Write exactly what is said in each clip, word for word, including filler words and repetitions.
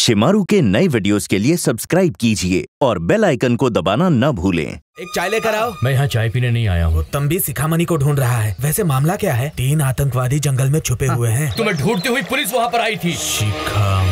शिमारू के नए वीडियोस के लिए सब्सक्राइब कीजिए और बेल आइकन को दबाना न भूलें। एक चाय लेकर आओ। मैं यहाँ चाय पीने नहीं आया हूँ। तंबी शिखामणि को ढूंढ रहा है। वैसे मामला क्या है? तीन आतंकवादी जंगल में छुपे हुए हैं। तुम्हें ढूंढती हुई पुलिस वहाँ पर आई थी। शिखामणि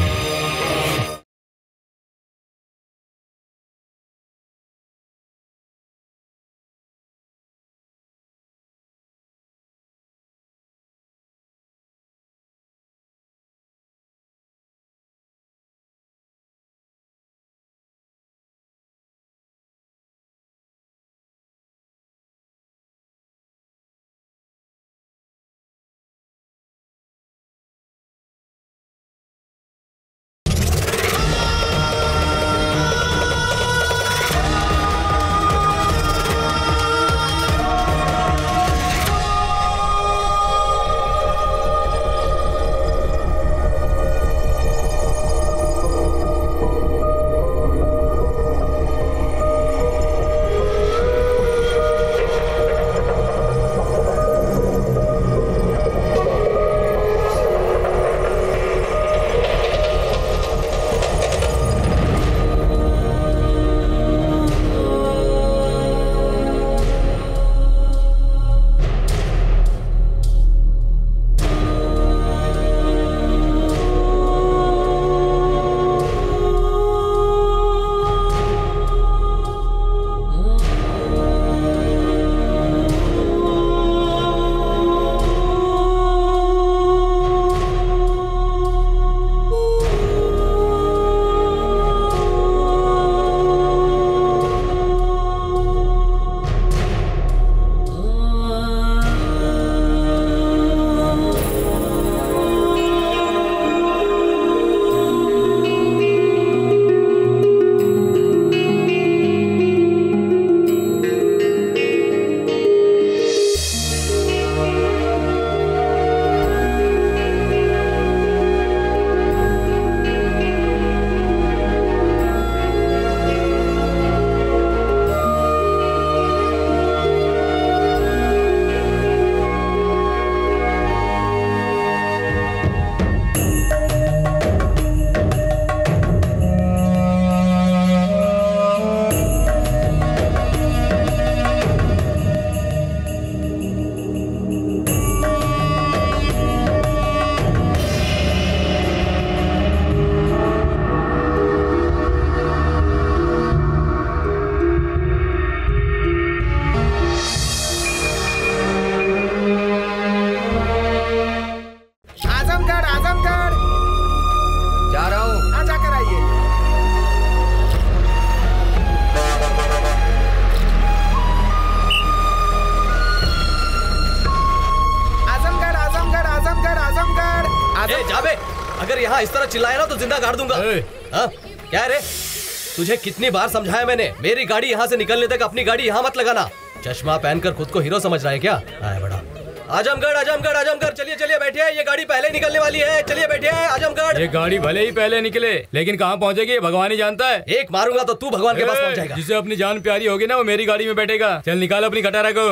अगर यहाँ इस तरह चिल्लाया ना तो जिंदा गाड़ दूंगा। हाँ? क्या है रे? तुझे कितनी बार समझाया मैंने, मेरी गाड़ी यहाँ से निकलने तक अपनी गाड़ी यहाँ मत लगाना। चश्मा पहनकर खुद को हीरो समझ रहा है क्या? आए बड़ा। आजमगढ़ आजमगढ़ आजमगढ़, चलिए चलिए बैठिए, ये गाड़ी पहले निकलने वाली है। चलिए बैठिए आजमगढ़। ये गाड़ी भले ही पहले निकले लेकिन कहाँ पहुँचेगी भगवान ही जानता है। एक मारूंगा तो तू भगवान के पास पहुँच जाएगा। जिसे अपनी जान प्यारी होगी ना वो मेरी गाड़ी में बैठेगा। चल निकाल अपनी खटारा को।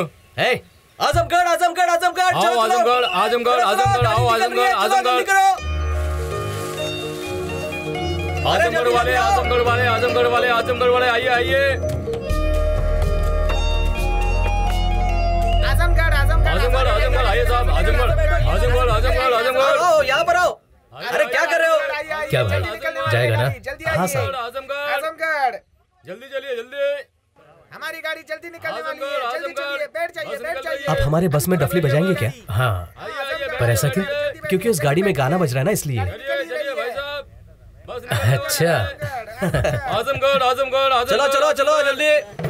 आजमगढ़ आजमगढ़ आजमगढ़ आजमगढ़ आजमगढ़ आजमगढ़ आओ आजमगढ़ आजमगढ़ आजमगढ़ वाले आजमगढ़ वाले आजमगढ़ वाले आजमगढ़ वाले आइए आइए। आजमगढ़ आजमगढ़ आजमगढ़ आजमगढ़ आइए साहब। आजमगढ़ आजमगढ़ आजमगढ़ आजमगढ़ आओ यहाँ पर आओ। अरे क्या कर रहे हो? क्या भाई जाएगा ना? हाँ सर। आजमगढ़ आजमगढ़ जल्दी चलिए जल्दी। हमारी गाड़ी जल्दी निकलने वाली है। जल्दी चलिए, बैठ जाइए बैठ जाइए। आप हमारे बस में डफली बजाएंगे क्या? हाँ, पर ऐसा क्यों? क्योंकि उस गाड़ी में गाना बज रहा है ना इसलिए। अच्छा। आजमगढ़ आजमगढ़ आजमगढ़ चलो चलो चलो जल्दी।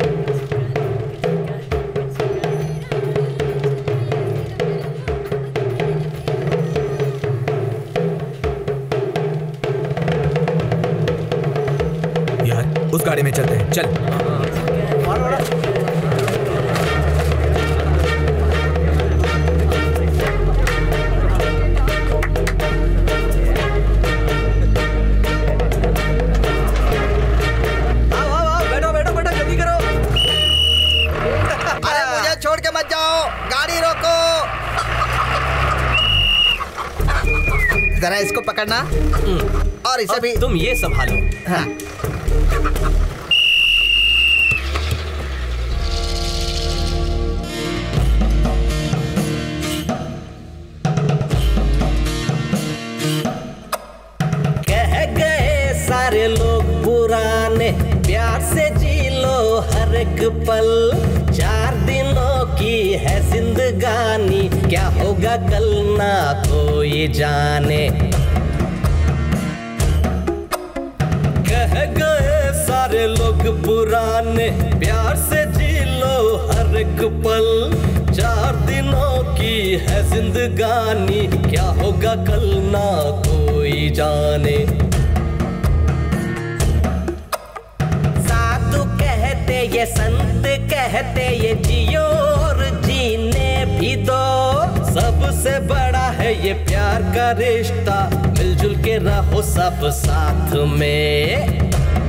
यार उस गाड़ी में चलते हैं, चल। छोड़ के मत जाओ, गाड़ी रोको। जरा इसको पकड़ना और इसे भी तुम ये संभालो। हाँ। कह गए सारे लोग पुराने, प्यार से जी लो हर एक पल, चार दिनों की है जिंदगानी, क्या होगा कल ना कोई जाने। कह गए सारे लोग पुराने, प्यार से जी लो हर एक पल, चार दिनों की है जिंदगानी, क्या होगा कल ना कोई जाने। साधु कहते ये संत कहते ये जियो और जीने भी दो, सबसे बड़ा है ये प्यार का रिश्ता, मिलजुल के रहो सब साथ में।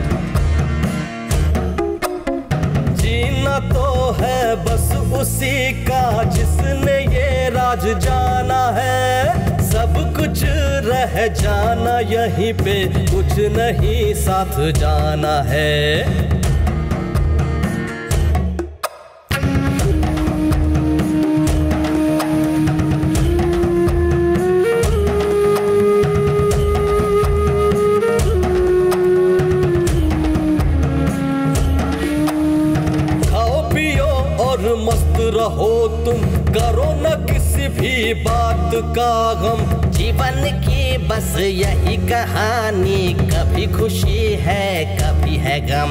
जीना तो है बस उसी का जिसने ये राज जाना है, सब कुछ रह जाना यहीं पे, कुछ नहीं साथ जाना है। रहो तुम, करो न किसी भी बात का गम, जीवन की बस यही कहानी, कभी खुशी है कभी है गम।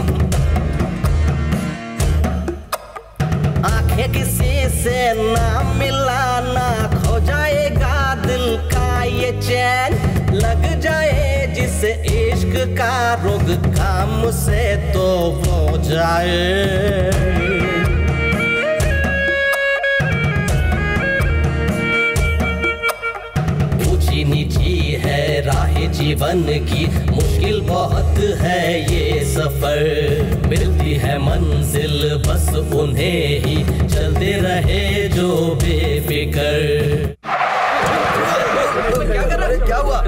आंखें किसी से ना मिलाना, खो जाएगा दिल का ये चैन, लग जाए जिसे इश्क का रोग, काम से तो वो जाए। नीची है राह जीवन की, मुश्किल बहुत है ये सफर, मिलती है मंजिल बस उन्हें ही, चलते रहे जो बेफिक्र। क्या कर रहे? क्या हुआ?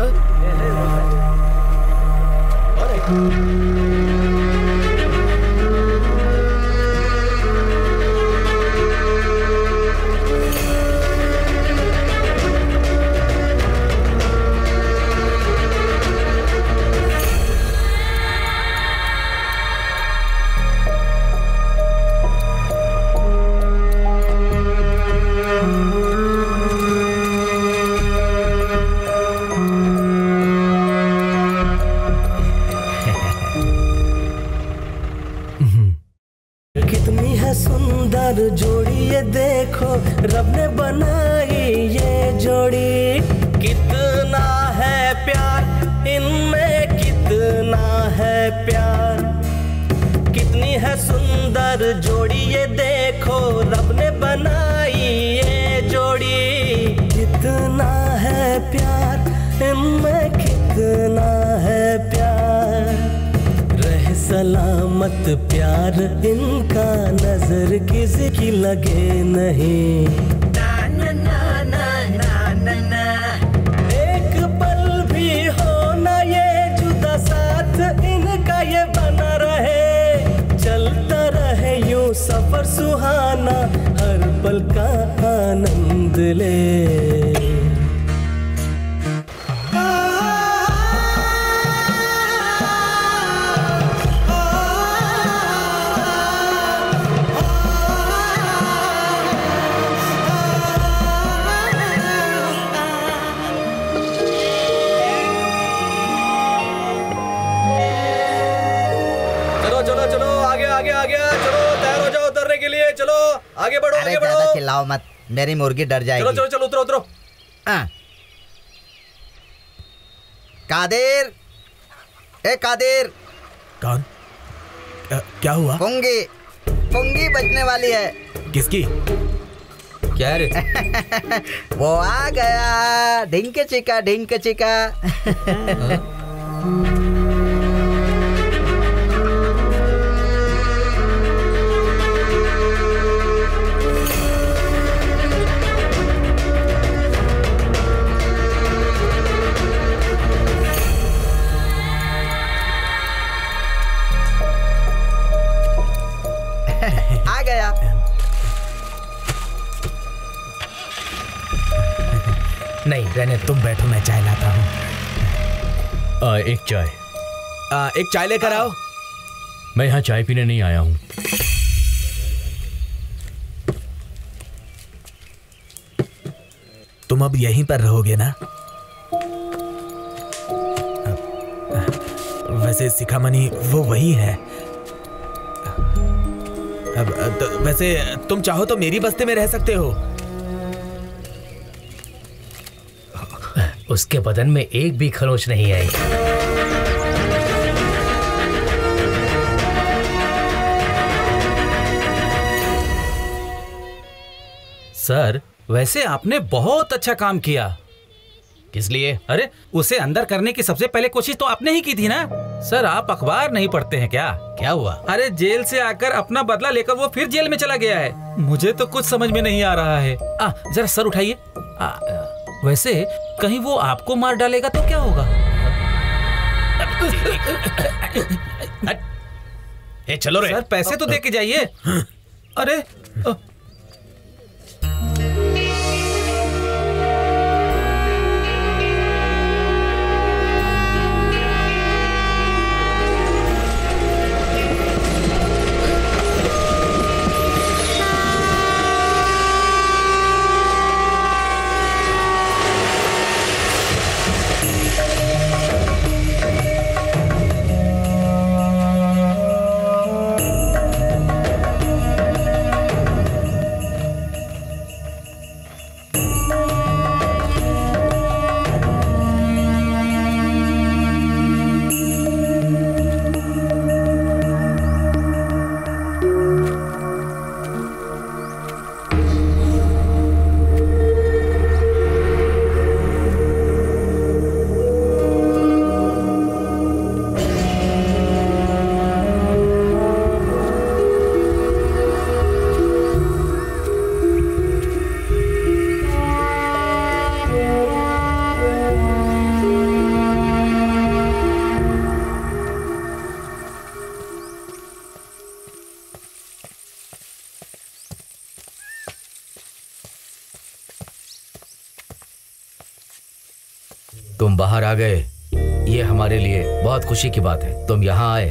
जोड़ी ये देखो रब ने बनाई ये जोड़ी, कितना है प्यार इनमें, कितना है प्यार, कितनी है सुंदर जोड़ी ये देखो रब ने बनाई ये जोड़ी, कितना है प्यार इनमें, कितना है प्यार, रहे सलामत प्यार इनका, नजर किसी की लगे नहीं। ना ना ना ना ना ना, एक पल भी हो ना ये जुदा, साथ इनका ये बना रहे, चलता रहे यूं सफर सुहाना, हर पल का आनंद ले। आगे बढ़ो, अरे आगे बढ़ो। ज्यादा चिल्लाओ मत, मेरी मुर्गी डर जाएगी। चलो चलो चलो उतरो उतरो। हाँ। कादिर, ए कादिर। कौन? आ, क्या हुआ? पुंगी, पुंगी बजने वाली है। किसकी? क्या रे? वो आ गया, ढिंक चिका ढिंक चिका। रहने तुम बैठो, मैं चाय लाता हूँ। आ, एक चाय। आ, एक चाय लेकर आओ। मैं यहाँ चाय पीने नहीं आया हूँ। तुम अब यहीं पर रहोगे ना? वैसे शिखामणि वो वही है। अब तो वैसे तुम चाहो तो मेरी बस्ती में रह सकते हो। उसके बदन में एक भी खरोच नहीं आई। सर, वैसे आपने बहुत अच्छा काम किया। किस लिए? अरे, उसे अंदर करने की सबसे पहले कोशिश तो आपने ही की थी ना। सर, आप अखबार नहीं पढ़ते हैं क्या? क्या हुआ? अरे, जेल से आकर अपना बदला लेकर वो फिर जेल में चला गया है। मुझे तो कुछ समझ में नहीं आ रहा है। आ, जरा सर उठाइए। वैसे कहीं वो आपको मार डालेगा तो क्या होगा? ए, चलो रे। सर, पैसे तो दे के जाइए। अरे आ, तुम बाहर आ गए, ये हमारे लिए बहुत खुशी की बात है। तुम यहाँ आए,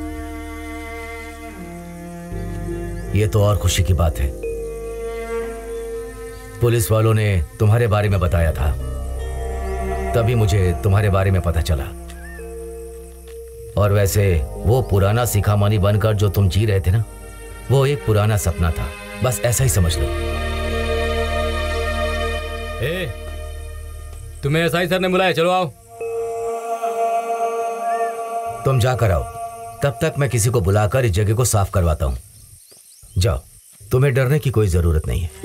ये तो और खुशी की बात है। पुलिस वालों ने तुम्हारे बारे में बताया था, तभी मुझे तुम्हारे बारे में पता चला। और वैसे वो पुराना शिखामणि बनकर जो तुम जी रहे थे ना, वो एक पुराना सपना था, बस ऐसा ही समझ लो। ए, तुम्हें एसआई सर ने बुलाया, चलो आओ। तुम जाकर आओ, तब तक मैं किसी को बुलाकर इस जगह को साफ करवाता हूं। जाओ, तुम्हें डरने की कोई जरूरत नहीं है।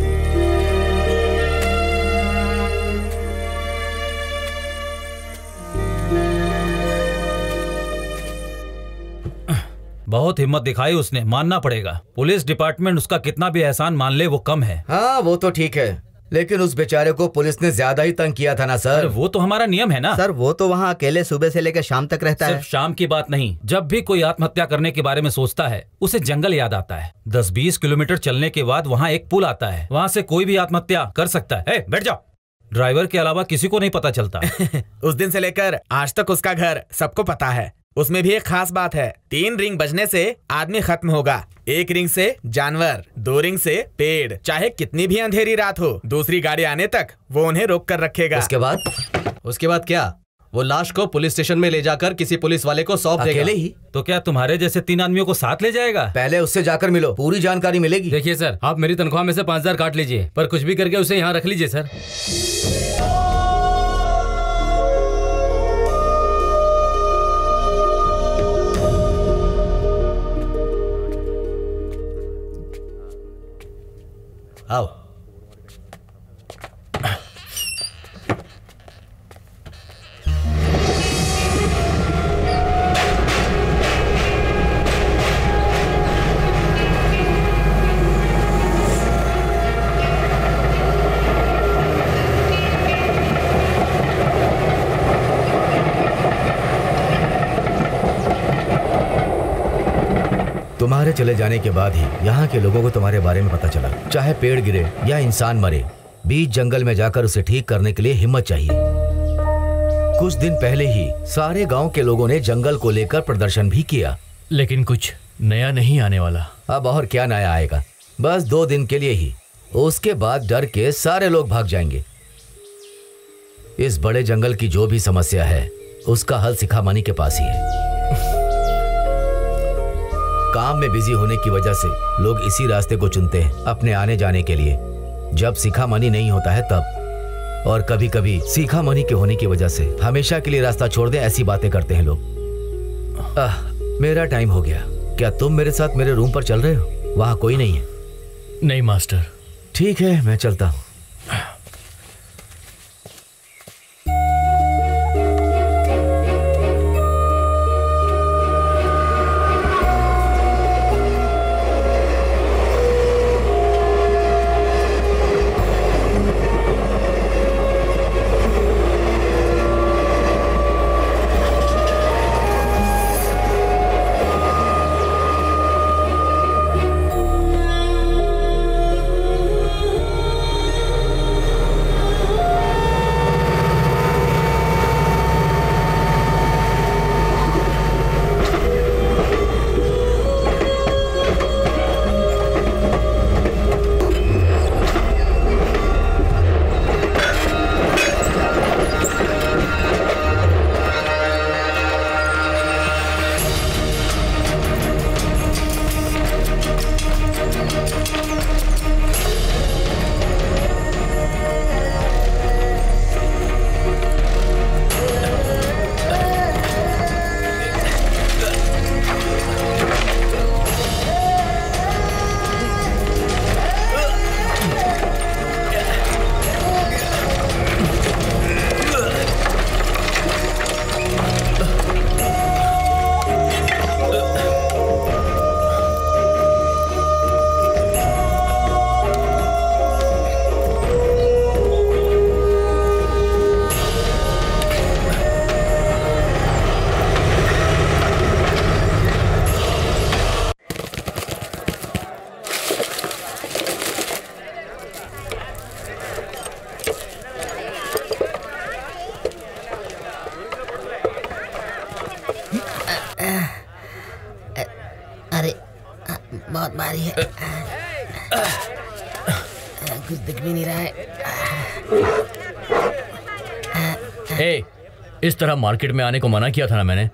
बहुत हिम्मत दिखाई उसने, मानना पड़ेगा। पुलिस डिपार्टमेंट उसका कितना भी एहसान मान ले वो कम है। हाँ, वो तो ठीक है, लेकिन उस बेचारे को पुलिस ने ज्यादा ही तंग किया था ना सर। वो तो हमारा नियम है ना सर। वो तो वहाँ अकेले सुबह से लेकर शाम तक रहता है। सिर्फ शाम की बात नहीं, जब भी कोई आत्महत्या करने के बारे में सोचता है उसे जंगल याद आता है। दस बीस किलोमीटर चलने के बाद वहाँ एक पुल आता है, वहाँ से कोई भी आत्महत्या कर सकता है। ए, बैठ जाओ। ड्राइवर के अलावा किसी को नहीं पता चलता। उस दिन से लेकर आज तक उसका घर सबको पता है। उसमें भी एक खास बात है, तीन रिंग बजने से आदमी खत्म होगा। एक रिंग से जानवर, दो रिंग से पेड़। चाहे कितनी भी अंधेरी रात हो, दूसरी गाड़ी आने तक वो उन्हें रोक कर रखेगा। उसके बाद उसके बाद क्या? वो लाश को पुलिस स्टेशन में ले जाकर किसी पुलिस वाले को सौंप देगा। अकेले ही? तो क्या तुम्हारे जैसे तीन आदमियों को साथ ले जाएगा? पहले उससे जाकर मिलो, पूरी जानकारी मिलेगी। देखिए सर, आप मेरी तनख्वाह में से पाँच हजार काट लीजिए, पर कुछ भी करके उसे यहाँ रख लीजिए सर। आओ। तुम्हारे चले जाने के बाद ही यहाँ के लोगों को तुम्हारे बारे में पता चला। चाहे पेड़ गिरे या इंसान मरे, बीच जंगल में जाकर उसे ठीक करने के लिए हिम्मत चाहिए। कुछ दिन पहले ही सारे गांव के लोगों ने जंगल को लेकर प्रदर्शन भी किया, लेकिन कुछ नया नहीं आने वाला। अब और क्या नया आएगा, बस दो दिन के लिए ही, उसके बाद डर के सारे लोग भाग जाएंगे। इस बड़े जंगल की जो भी समस्या है उसका हल शिखामणि के पास ही है। काम में बिजी होने की वजह से लोग इसी रास्ते को चुनते हैं अपने आने जाने के लिए, जब शिखामणि नहीं होता है तब। और कभी कभी शिखामणि के होने की वजह से हमेशा के लिए रास्ता छोड़ दें, ऐसी बातें करते हैं लोग। आह, मेरा टाइम हो गया। क्या तुम मेरे साथ मेरे रूम पर चल रहे हो? वहां कोई नहीं है। नहीं मास्टर। ठीक है, मैं चलता हूं। बहुत भारी है, कुछ दिख भी नहीं रहा है। ए, इस तरह मार्केट में आने को मना किया था ना मैंने।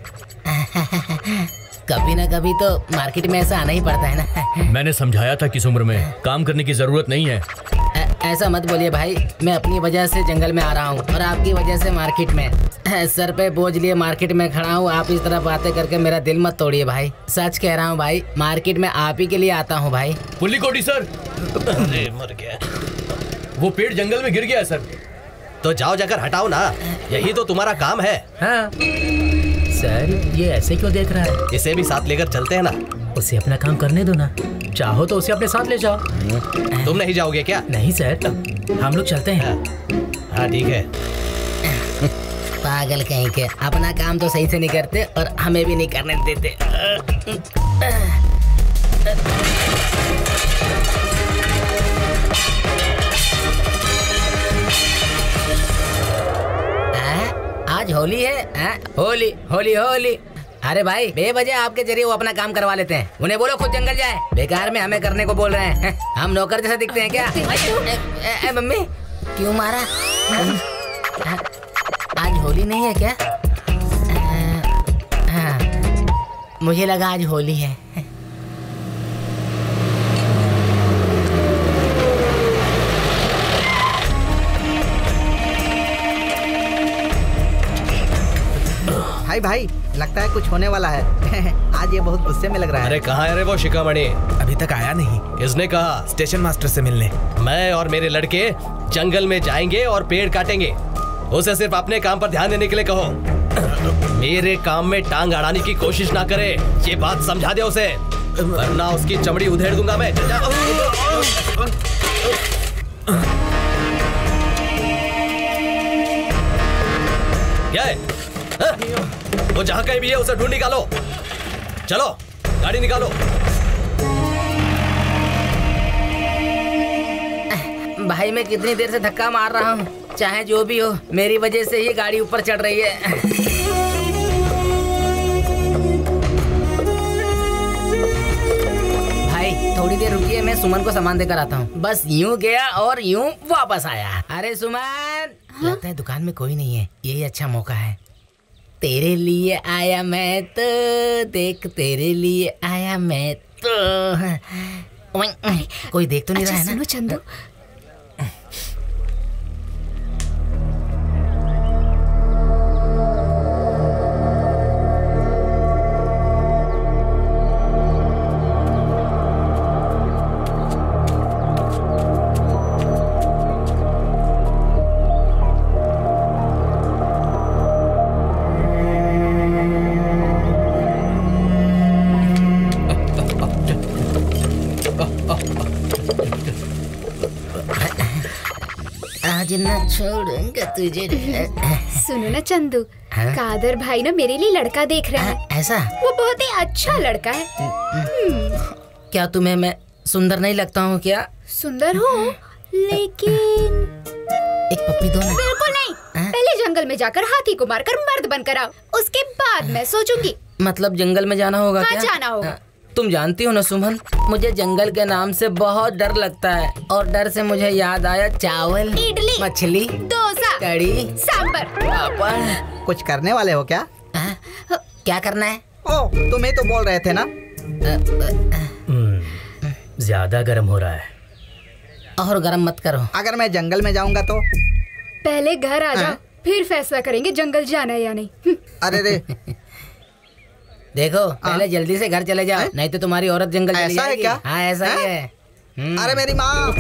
कभी ना कभी तो मार्केट में ऐसा आना ही पड़ता है ना। मैंने समझाया था कि इस उम्र में काम करने की जरूरत नहीं है। ऐसा मत बोलिए भाई, मैं अपनी वजह से जंगल में आ रहा हूँ और आपकी वजह से मार्केट में। सर पे बोझ लिए मार्केट में खड़ा हूँ, आप इस तरह बातें करके मेरा दिल मत तोड़िए भाई। सच कह रहा हूँ भाई, मार्केट में आप ही के लिए आता हूँ भाई। पुल्ली कोटी सर। अरे मर गया, वो पेड़ जंगल में गिर गया सर। तो जाओ जाकर हटाओ ना, यही तो तुम्हारा काम है। हाँ सर, ये ऐसे क्यों देख रहा है? इसे भी साथ लेकर चलते हैं ना। उसे अपना काम करने दो ना, चाहो तो उसे अपने साथ ले जाओ। तुम नहीं जाओगे क्या? नहीं सर, हम लोग चलते हैं। हाँ ठीक है। पागल कहीं के, अपना काम तो सही से नहीं करते और हमें भी नहीं करने देते। आज होली है, आ? होली होली होली। अरे भाई, बेवजह आपके जरिए वो अपना काम करवा लेते हैं। उन्हें बोलो खुद जंगल जाए, बेकार में हमें करने को बोल रहे हैं। हम नौकर जैसा दिखते हैं क्या? ए, ए, ए, मम्मी क्यों मारा? आज होली नहीं है क्या? आ, हाँ, मुझे लगा आज होली है। भाई भाई, लगता है कुछ होने वाला है। आज ये बहुत गुस्से में लग रहा है। अरे कहाँ है रे वो शिखामणि? अभी तक आया नहीं। किसने कहा? स्टेशन मास्टर से मिलने। मैं और मेरे लड़के जंगल में जाएंगे और पेड़ काटेंगे। उसे सिर्फ अपने काम पर ध्यान देने के लिए कहो। मेरे काम में टांग अड़ाने की कोशिश ना करे, ये बात समझा दे उसे, वरना उसकी चमड़ी उधेड़ दूंगा मैं। क्या है? हा? वो जहाँ कहीं भी है उसे ढूंढ निकालो। चलो गाड़ी निकालो। भाई मैं कितनी देर से धक्का मार रहा हूँ, चाहे जो भी हो मेरी वजह से ही गाड़ी ऊपर चढ़ रही है। भाई थोड़ी देर रुकिए, मैं सुमन को सामान देकर आता हूँ। बस यूं गया और यूं वापस आया। अरे सुमन, लगता है दुकान में कोई नहीं है, यही अच्छा मौका है। तेरे लिए आया मैं तो, देख तेरे लिए आया मैं तो। कोई देख तो नहीं अच्छा, रहा है ना? सुनो चंदू, आज न छोड़ूंगा तुझे। सुनो ना चंदू, कादर भाई ना मेरे लिए लड़का देख रहा है। ऐसा? वो बहुत ही अच्छा लड़का है। क्या तुम्हें मैं सुंदर नहीं लगता हूँ क्या? सुंदर हो, लेकिन एक पप्पी दो ना। बिल्कुल नहीं, पहले जंगल में जाकर हाथी को मारकर मर्द बनकर आओ, उसके बाद मैं सोचूंगी। मतलब जंगल में जाना होगा? हाँ, क्या जाना होगा। तुम जानती हो ना सुमन, मुझे जंगल के नाम से बहुत डर लगता है, और डर से मुझे याद आया चावल, इडली, मछली, डोसा, कड़ी, सांबर, पापड़। कुछ करने वाले हो क्या? आ, क्या करना है? ओ, तुम्हें तो बोल रहे थे ना। ज्यादा गर्म हो रहा है। और गर्म मत करो। अगर मैं जंगल में जाऊंगा तो? पहले घर आ जाओ, फिर फैसला करेंगे जंगल जाना है या नहीं। अरे रे देखो, पहले जल्दी से घर चले जाओ, नहीं तो तुम्हारी औरत जंगल चली ऐसा है जाएगी। क्या? हाँ ऐसा ही है। अरे मेरी माँ।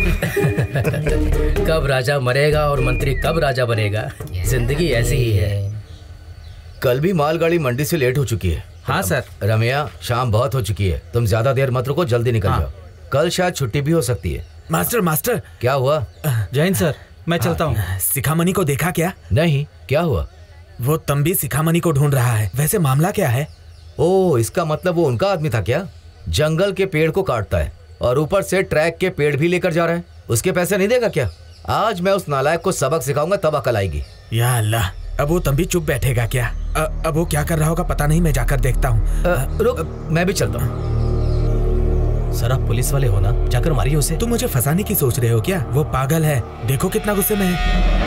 कब राजा मरेगा और मंत्री कब राजा बनेगा, जिंदगी ऐसी ही है। कल भी मालगाड़ी मंडी से लेट हो चुकी है। हाँ सर। रमैया, शाम बहुत हो चुकी है, तुम ज्यादा देर मत रुको, जल्दी निकल हाँ। जाओ। कल शायद छुट्टी भी हो सकती है। मास्टर मास्टर, क्या हुआ? जय हिंद सर, मैं चलता हूँ। शिखामणि को देखा क्या? नहीं, क्या हुआ? वो तंबी शिखामणि को ढूंढ रहा है। वैसे मामला क्या है? ओ, इसका मतलब वो उनका आदमी था क्या? जंगल के पेड़ को काटता है और ऊपर से ट्रैक के पेड़ भी लेकर जा रहा है। उसके पैसे नहीं देगा क्या? आज मैं उस नालायक को सबक सिखाऊंगा, तब अकल आएगी। या अल्लाह, अब वो तंबी चुप बैठेगा क्या? अ, अब वो क्या कर रहा होगा पता नहीं, मैं जाकर देखता हूँ। रुक, मैं भी चलता हूँ। सर आप पुलिस वाले हो ना, जाकर मारिए उसे। तुम मुझे फंसाने की सोच रहे हो क्या? वो पागल है, देखो कितना गुस्से में है।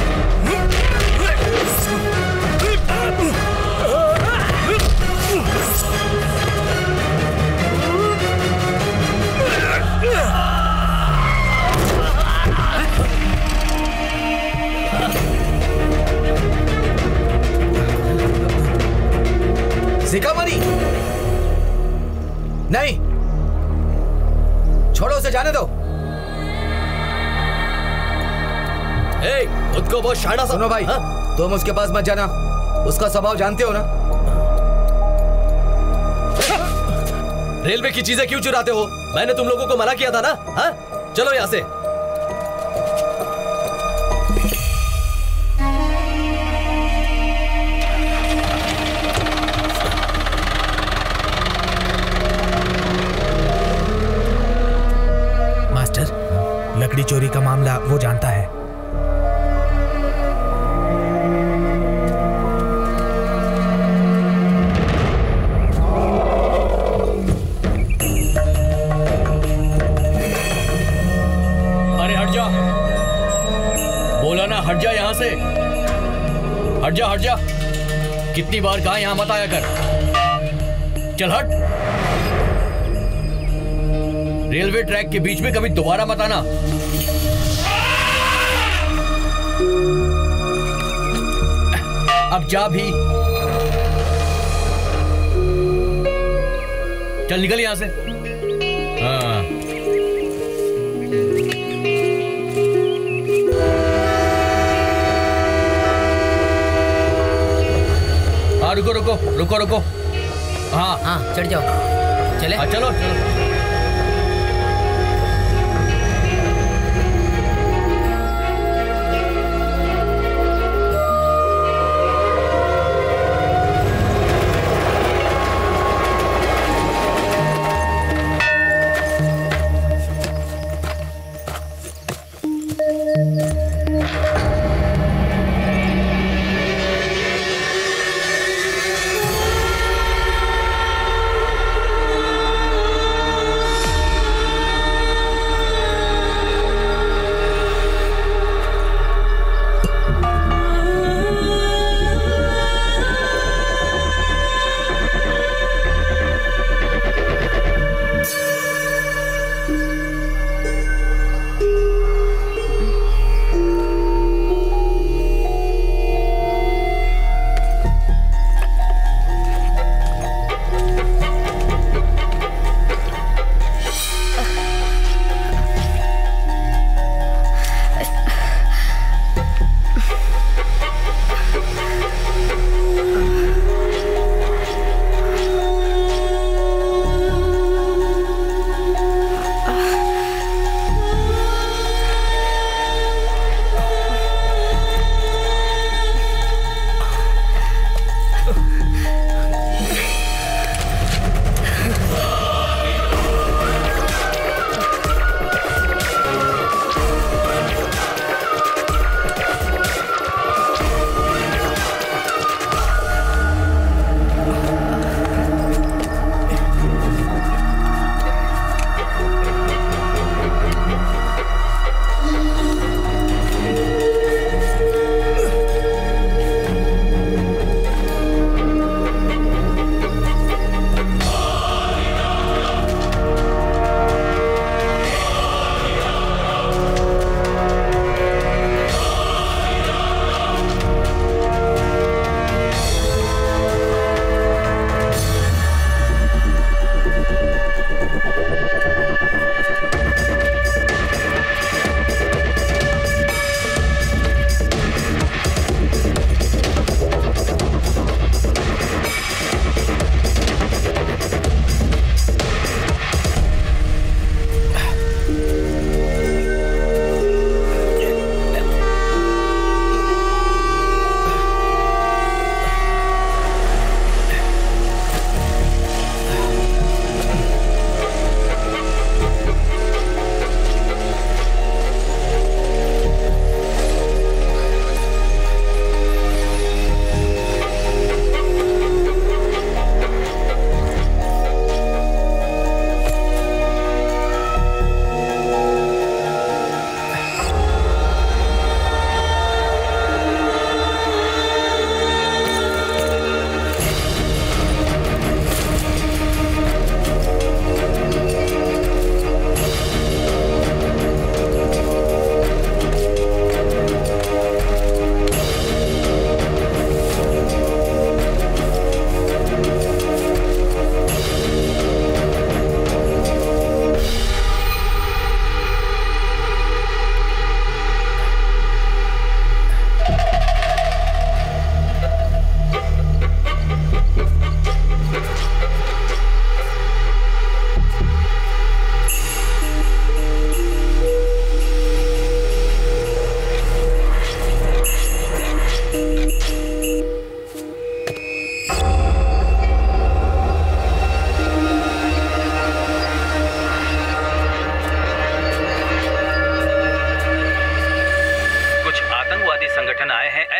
शिखामणि, नहीं, छोड़ो उसे, जाने दो। ए, खुद को बहुत शाना सा। सुनो भाई, हाँ? तुम उसके पास मत जाना, उसका स्वभाव जानते हो ना। रेलवे की चीजें क्यों चुराते हो? मैंने तुम लोगों को मना किया था ना। हाँ? चलो यहाँ से। लकड़ी चोरी का मामला वो जानता है। अरे हट जा, बोला ना हट जा यहाँ से। हट जा हट जा, कितनी बार कहा यहाँ मत आया कर। चल हट। रेलवे ट्रैक के बीच में कभी दोबारा मत आना। अब जा भी, चल निकल यहां से। हाँ हाँ रुको रुको रुको रुको। हाँ हाँ चढ़ जाओ, चले। हाँ चलो चलो।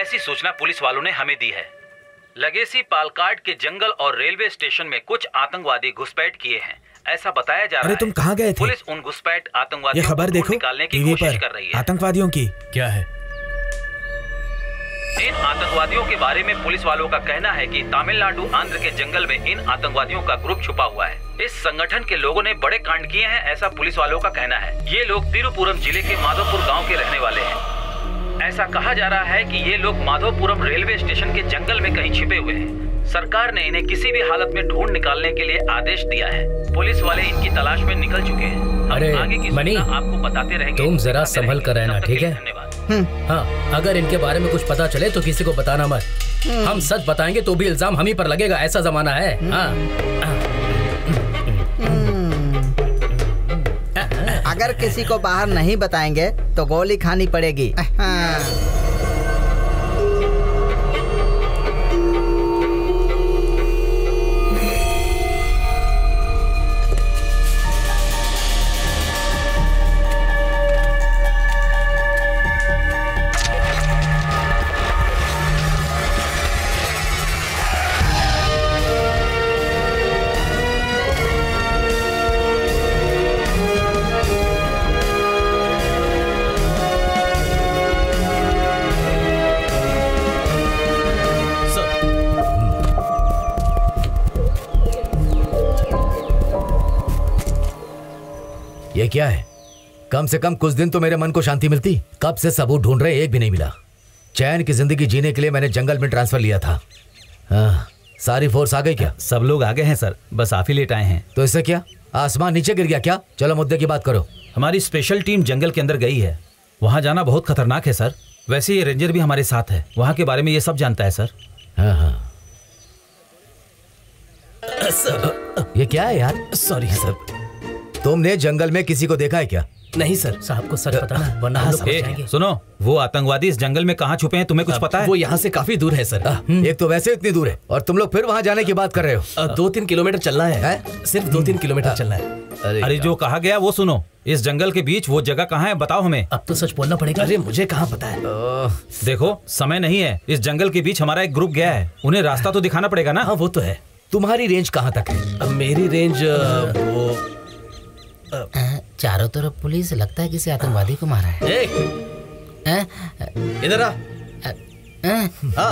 ऐसी सूचना पुलिस वालों ने हमें दी है। लगेसी पालकाड के जंगल और रेलवे स्टेशन में कुछ आतंकवादी घुसपैठ किए हैं, ऐसा बताया जा रहा है। अरे तुम कहाँ गए थे? पुलिस उन घुसपैठ आतंकवादियों ये खबर को देखो निकालने की टीवी कोशिश पर कर रही है। आतंकवादियों की क्या है? इन आतंकवादियों के बारे में पुलिस वालों का कहना है कि तमिलनाडु आंध्र के जंगल में इन आतंकवादियों का ग्रुप छुपा हुआ है। इस संगठन के लोगों ने बड़े कांड किए हैं, ऐसा पुलिस वालों का कहना है। ये लोग तिरुपुरम जिले के माधोपुर गांव के रहने वाले हैं। ऐसा कहा जा रहा है कि ये लोग माधोपुरम रेलवे स्टेशन के जंगल में कहीं छिपे हुए हैं। सरकार ने इन्हें किसी भी हालत में ढूंढ निकालने के लिए आदेश दिया है। पुलिस वाले इनकी तलाश में निकल चुके हैं। अरे आगे की मनी, सूचना आपको बताते रहेंगे। तुम जरा संभल कर रहना, ठीक है? हाँ, अगर इनके बारे में कुछ पता चले तो किसी को बताना मत। हम सच बताएंगे तो भी इल्जाम हम ही पर लगेगा, ऐसा जमाना है। हाँ। अगर किसी को बाहर नहीं बताएंगे तो गोली खानी पड़ेगी। ये क्या है? कम से कम कुछ दिन तो मेरे मन को शांति मिलती। कब से सबूत ढूंढ रहे, एक भी नहीं मिला। चैन की जिंदगी जीने के लिए मैंने जंगल में ट्रांसफर लिया था। हाँ, सारी फोर्स आ गई क्या? सब लोग आ गए हैं सर, बस आप ही लेट आए हैं। तो इससे क्या, आसमान नीचे गिर गया क्या? चलो मुद्दे की बात करो। हमारी स्पेशल टीम जंगल के अंदर गई है। वहाँ जाना बहुत खतरनाक है सर। वैसे ये रेंजर भी हमारे साथ है, वहाँ के बारे में ये सब जानता है सर। हाँ हाँ। ये क्या है यार? Sorry sir. तुमने जंगल में किसी को देखा है क्या? नहीं सर, साहब को सच पता ना, वरना हम समझ जाएंगे। सुनो, वो आतंकवादी इस जंगल में कहाँ छुपे हैं, तुम्हें कुछ पता है? वो यहाँ से काफी दूर है सर। एक तो वैसे इतनी दूर है और तुम लोग फिर वहाँ जाने की बात कर रहे हो। दो तीन किलोमीटर चलना है, सिर्फ दो तीन किलोमीटर चलना है। अरे, अरे जो कहा गया वो सुनो। इस जंगल के बीच वो जगह कहाँ है, बताओ हमें। अब तो सच बोलना पड़ेगा। अरे मुझे कहाँ पता है। देखो समय नहीं है, इस जंगल के बीच हमारा एक ग्रुप गया है, उन्हें रास्ता तो दिखाना पड़ेगा ना। हाँ वो तो है। तुम्हारी रेंज कहाँ तक है? मेरी रेंज वो चारों तरफ पुलिस, लगता है किसी आतंकवादी को मारा है। इधर आ। हाँ।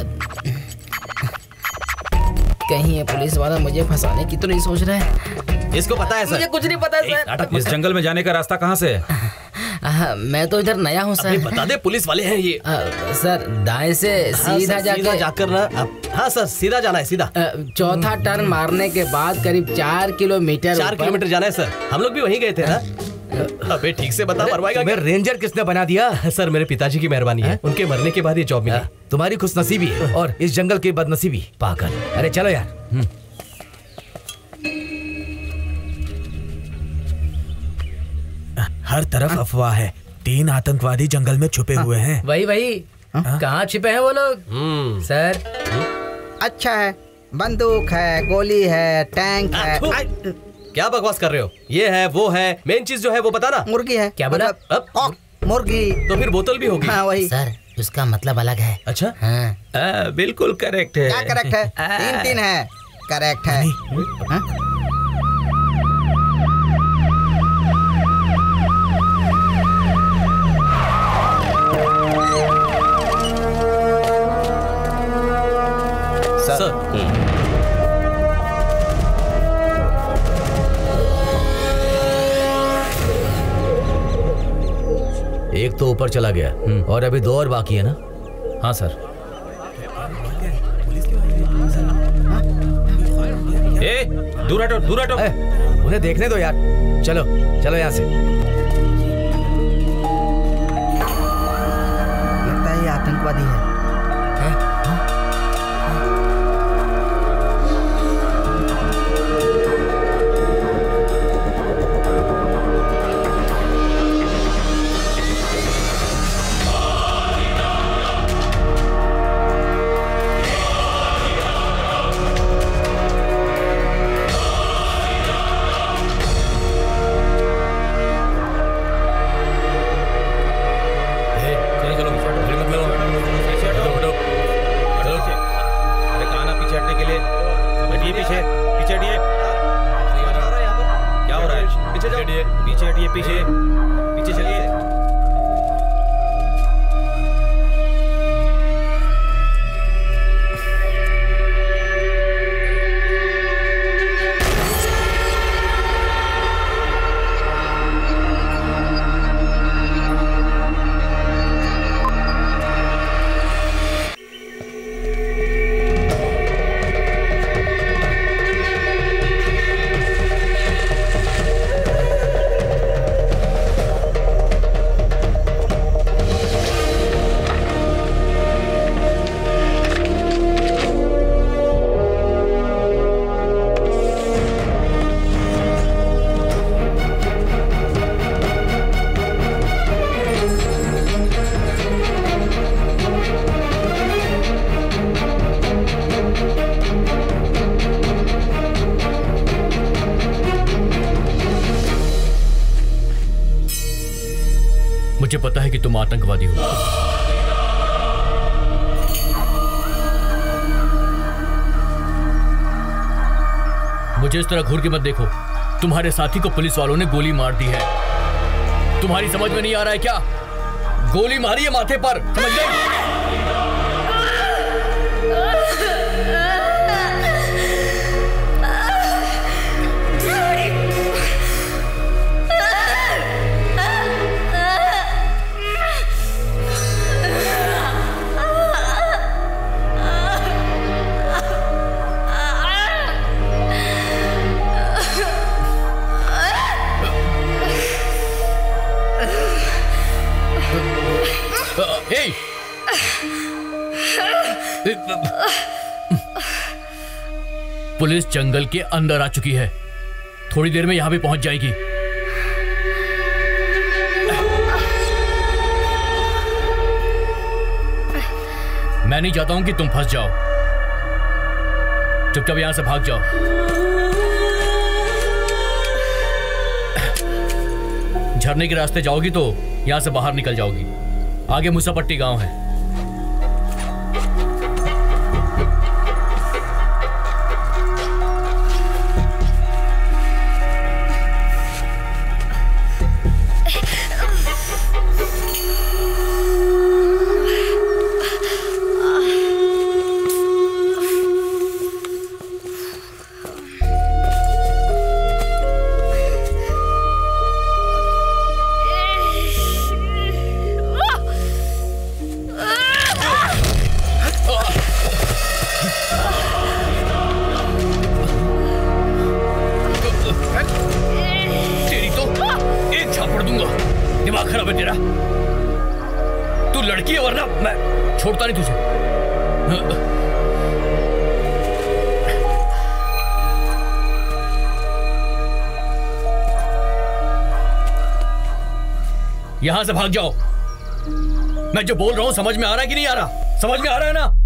कहीं ये पुलिस वाला मुझे फंसाने की तो नहीं सोच रहा है? इसको पता है सर? मुझे कुछ नहीं पता सर। इस जंगल में जाने का रास्ता कहाँ से है? आ, मैं तो इधर नया हूँ सर। बता दे, पुलिस वाले हैं ये। आ, सर दाएं से सीधा हाँ, जाकर जाकर ना। हाँ सर, सीधा जाना है, सीधा। चौथा टर्न मारने के बाद करीब चार किलोमीटर चार किलोमीटर जाना है सर। हम लोग भी वहीं गए थे ना। अबे ठीक से बता, मरवाएगा क्या? रेंजर किसने बना दिया? सर मेरे पिताजी की मेहरबानी है, उनके मरने के बाद ये जॉब मिली। तुम्हारी खुशनसीबी है और इस जंगल की बदनसीबी। पागल। अरे चलो यार। हर तरफ अफवाह है, तीन आतंकवादी जंगल में छुपे हुए हैं। वही वही, कहाँ छिपे हैं वो लोग? सर अच्छा है, बंदूक है, गोली है, टैंक है। क्या बकवास कर रहे हो? ये है वो है, मेन चीज जो है वो बता ना। मुर्गी है। क्या बोला? अब मुर्गी तो फिर बोतल भी होगी। हाँ वही सर, उसका मतलब अलग है। अच्छा हाँ। आ, बिल्कुल करेक्ट है। क्या करेक्ट है? तीन तीन है, करेक्ट है। हाँ? सर, एक तो ऊपर चला गया और अभी दो और बाकी है ना? हाँ सर। ए, दूर हटो, दूर हटो। उन्हें देखने दो यार। चलो चलो यहाँ से। लगता है ये आतंकवादी है। हटिए पीछे, पीछे हटिए। क्या हो रहा है? पीछे जाओ। पीछे हटिए, पीछे पीछे चलिए। मुझे पता है कि तुम आतंकवादी हो। मुझे इस तरह घूर के मत देखो। तुम्हारे साथी को पुलिस वालों ने गोली मार दी है। तुम्हारी समझ में नहीं आ रहा है क्या? गोली मारी है माथे पर, समझ गए? पुलिस जंगल के अंदर आ चुकी है। थोड़ी देर में यहां भी पहुंच जाएगी। मैं नहीं चाहता हूं कि तुम फंस जाओ। चुपचाप यहां से भाग जाओ। झरने के रास्ते जाओगी तो यहां से बाहर निकल जाओगी। आगे मुसापट्टी गांव है। यहां से भाग जाओ। मैं जो बोल रहा हूं समझ में आ रहा है कि नहीं आ रहा? समझ में आ रहा है ना?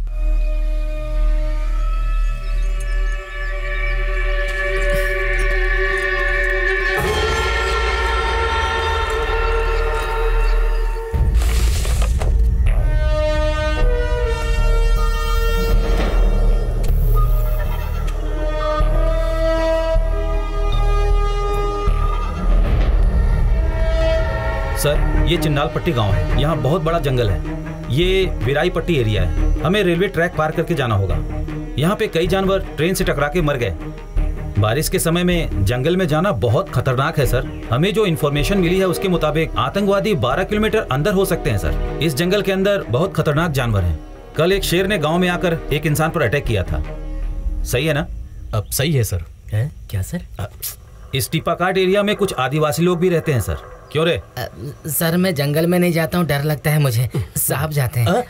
सर, ये चिन्नाल पट्टी गांव है। यहाँ बहुत बड़ा जंगल है। ये विराई पट्टी एरिया है। हमें रेलवे ट्रैक पार करके जाना होगा। यहाँ पे कई जानवर ट्रेन से टकरा के मर गए। बारिश के समय में जंगल में जाना बहुत खतरनाक है सर। हमें जो इन्फॉर्मेशन मिली है उसके मुताबिक आतंकवादी बारह किलोमीटर अंदर हो सकते हैं सर। इस जंगल के अंदर बहुत खतरनाक जानवर हैं। कल एक शेर ने गाँव में आकर एक इंसान पर अटैक किया था। सही है ना? अब सही है सर। है? क्या सर? इस टीपाकाट एरिया में कुछ आदिवासी लोग भी रहते हैं सर। क्यों रे? आ, सर मैं जंगल में नहीं जाता हूँ, डर लगता है मुझे। सांप जाते हैं।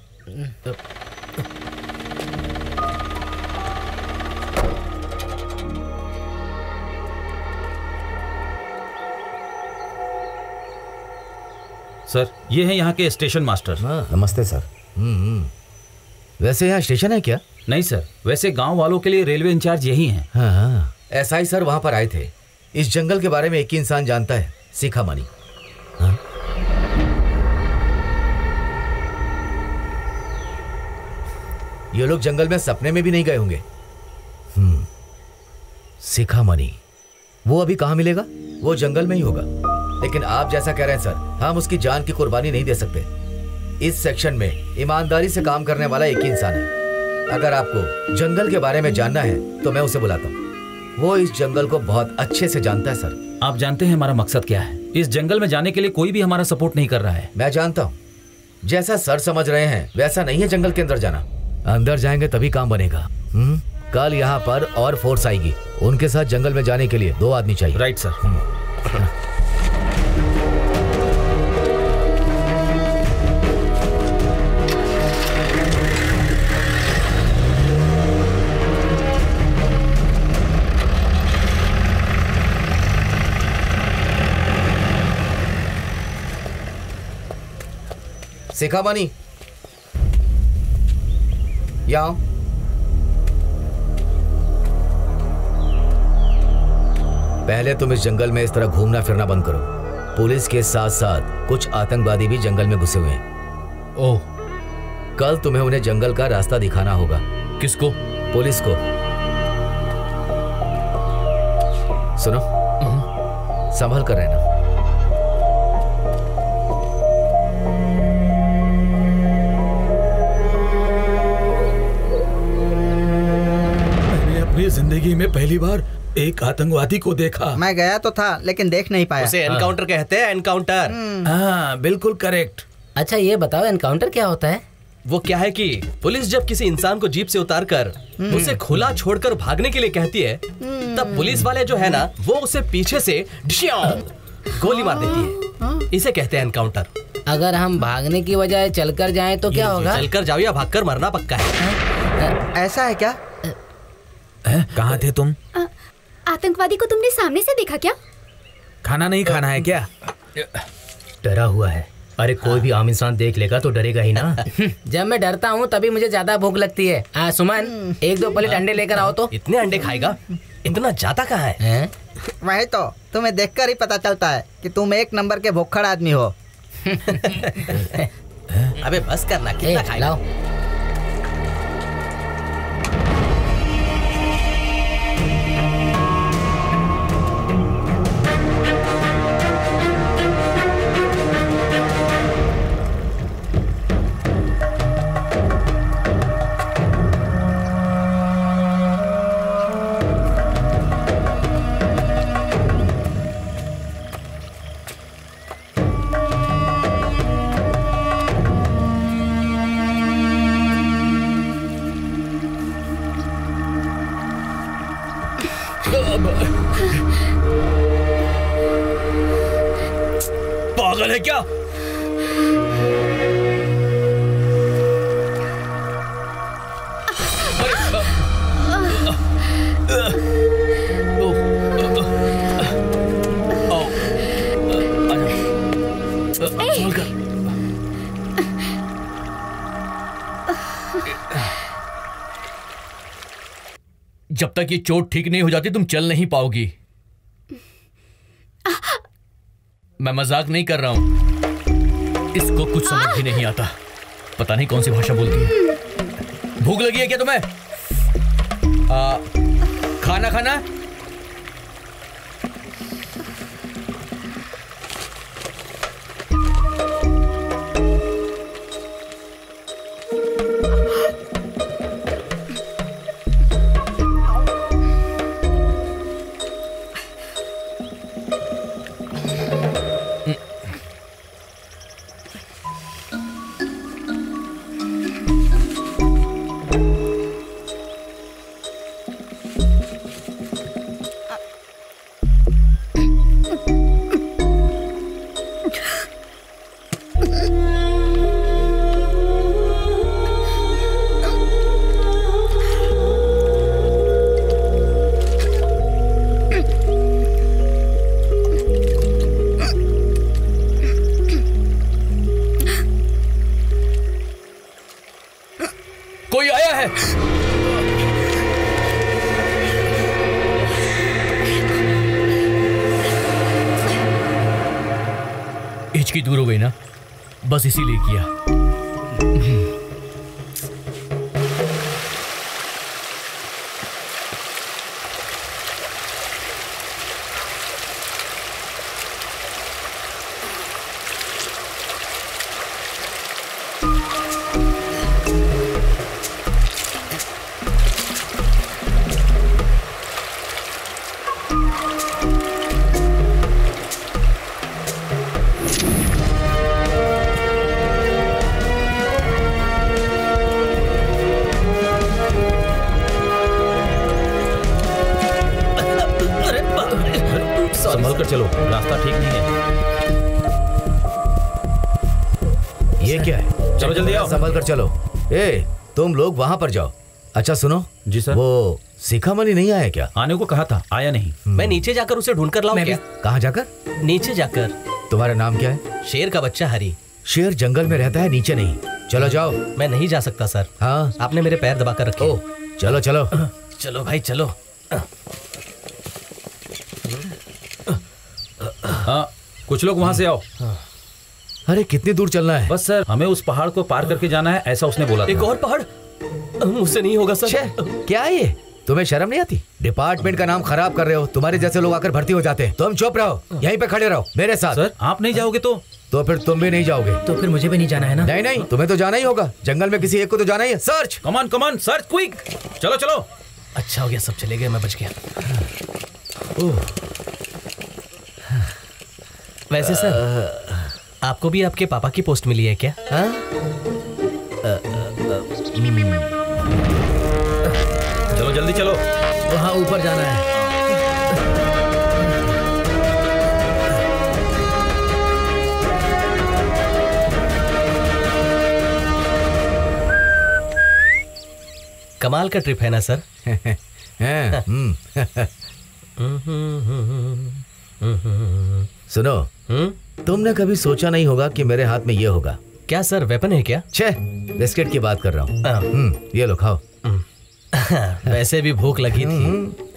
सर, ये है यहाँ के स्टेशन मास्टर। नमस्ते सर। हम्म वैसे यहाँ स्टेशन है क्या? नहीं सर, वैसे गांव वालों के लिए रेलवे इंचार्ज यही हैं। हाँ हाँ, ऐसा ही सर वहाँ पर आए थे। इस जंगल के बारे में एक ही इंसान जानता है, शिखामणि। हाँ? ये लोग जंगल में सपने में भी नहीं गए होंगे। शिखा मणि वो अभी कहाँ मिलेगा? वो जंगल में ही होगा। लेकिन आप जैसा कह रहे हैं सर, हम उसकी जान की कुर्बानी नहीं दे सकते। इस सेक्शन में ईमानदारी से काम करने वाला एक ही इंसान है। अगर आपको जंगल के बारे में जानना है तो मैं उसे बुलाता हूँ। वो इस जंगल को बहुत अच्छे से जानता है सर। आप जानते हैं हमारा मकसद क्या है? इस जंगल में जाने के लिए कोई भी हमारा सपोर्ट नहीं कर रहा है। मैं जानता हूँ, जैसा सर समझ रहे हैं वैसा नहीं है जंगल के अंदर जाना। अंदर जाएंगे तभी काम बनेगा। हुँ? कल यहाँ पर और फोर्स आएगी, उनके साथ जंगल में जाने के लिए दो आदमी चाहिए। Right sir. शिखा मणि, यहाँ पहले तुम इस जंगल में इस तरह घूमना फिरना बंद करो। पुलिस के साथ साथ कुछ आतंकवादी भी जंगल में घुसे हुए हैं। ओह, कल तुम्हें उन्हें जंगल का रास्ता दिखाना होगा। किसको? पुलिस को। सुनो, संभल कर रहना। मैंने अपनी जिंदगी में पहली बार एक आतंकवादी को देखा। मैं गया तो था लेकिन देख नहीं पाया। उसे एनकाउंटर कहते हैं, एनकाउंटर। हाँ बिल्कुल करेक्ट। अच्छा ये बताओ एनकाउंटर क्या होता है? वो क्या है कि पुलिस जब किसी इंसान को जीप से उतार कर उसे खुला छोड़कर भागने के लिए कहती है, तब पुलिस वाले जो है ना वो उसे पीछे से गोली मार देती है। इसे कहते हैं एनकाउंटर। अगर हम भागने की बजाय चलकर जाएं तो क्या होगा? चलकर जाओ या भागकर मरना पक्का है। ऐसा है क्या? कहाँ थे तुम? आ, आतंकवादी को तुमने सामने से देखा क्या? खाना नहीं खाना है क्या? डरा हुआ है। अरे कोई भी आम इंसान देख लेगा तो डरेगा ही ना। जब मैं डरता हूँ तभी मुझे ज्यादा भूख लगती है। आ, सुमन एक दो प्लेट अंडे लेकर आओ तो। इतने अंडे खाएगा? इतना ज्यादा कहाँ है, है? वही तो तुम्हें देखकर ही पता चलता है कि तुम एक नंबर के भुक्खड़ आदमी हो। अबे बस करना, कितना खाएगा? पागल है क्या? जब तक ये चोट ठीक नहीं हो जाती तुम चल नहीं पाओगी। मैं मजाक नहीं कर रहा हूं। इसको कुछ समझ भी नहीं आता। पता नहीं कौन सी भाषा बोलती है। भूख लगी है क्या तुम्हें? आ, खाना खाना? कोई आया है? हिचकी दूर हो गई ना, बस इसीलिए किया। संभल कर चलो, रास्ता ठीक नहीं है। ये क्या है? चलो जल्दी आओ। संभल कर चलो। ए, तुम लोग वहाँ पर जाओ। अच्छा सुनो जी सर। वो शिखामणि नहीं आया क्या? आने को कहा था, आया नहीं। मैं नीचे जाकर उसे ढूंढ कर लाऊं क्या? कहाँ जाकर? नीचे जाकर। तुम्हारा नाम क्या है? शेर का बच्चा हरी। शेर जंगल में रहता है, नीचे नहीं। चलो जाओ। मैं नहीं जा सकता सर। हाँ, आपने मेरे पैर दबाकर रखे। ओ, चलो चलो चलो भाई चलो। हाँ, कुछ लोग वहाँ से आओ। अरे कितनी दूर चलना है? बस सर, हमें उस पहाड़ को पार करके जाना है, ऐसा उसने बोला था। एक और पहाड़? मुझसे नहीं होगा सर। क्या है ये? तुम्हें शर्म नहीं आती? डिपार्टमेंट का नाम खराब कर रहे हो। तुम्हारे जैसे लोग आकर भर्ती हो जाते हैं। तुम चुप रहो, यहीं पे खड़े रहो मेरे साथ। सर आप नहीं जाओगे तो? तो फिर तुम भी नहीं जाओगे। तो फिर मुझे भी नहीं जाना है ना? नहीं नहीं, तुम्हें तो जाना ही होगा। जंगल में किसी एक को तो जाना ही है। Search, come on come on, search quick. चलो चलो। अच्छा हो गया, सब चले गए, मैं बच गया। वैसे सर, आपको भी आपके पापा की पोस्ट मिली है क्या? हाँ? चलो जल्दी चलो। वहाँ ऊपर जाना है। कमाल का ट्रिप है ना सर? सुनो, तुमने कभी सोचा नहीं होगा कि मेरे हाथ में ये होगा। क्या सर, वेपन है क्या? छे, बिस्किट की बात कर रहा हूँ। ये लो खाओ। वैसे भी भूख लगी थी।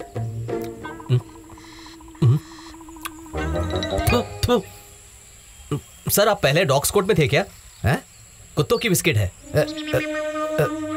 सर आप पहले डॉग स्क्वाड में थे क्या? है? कुत्तों की बिस्किट है। आ, आ, आ,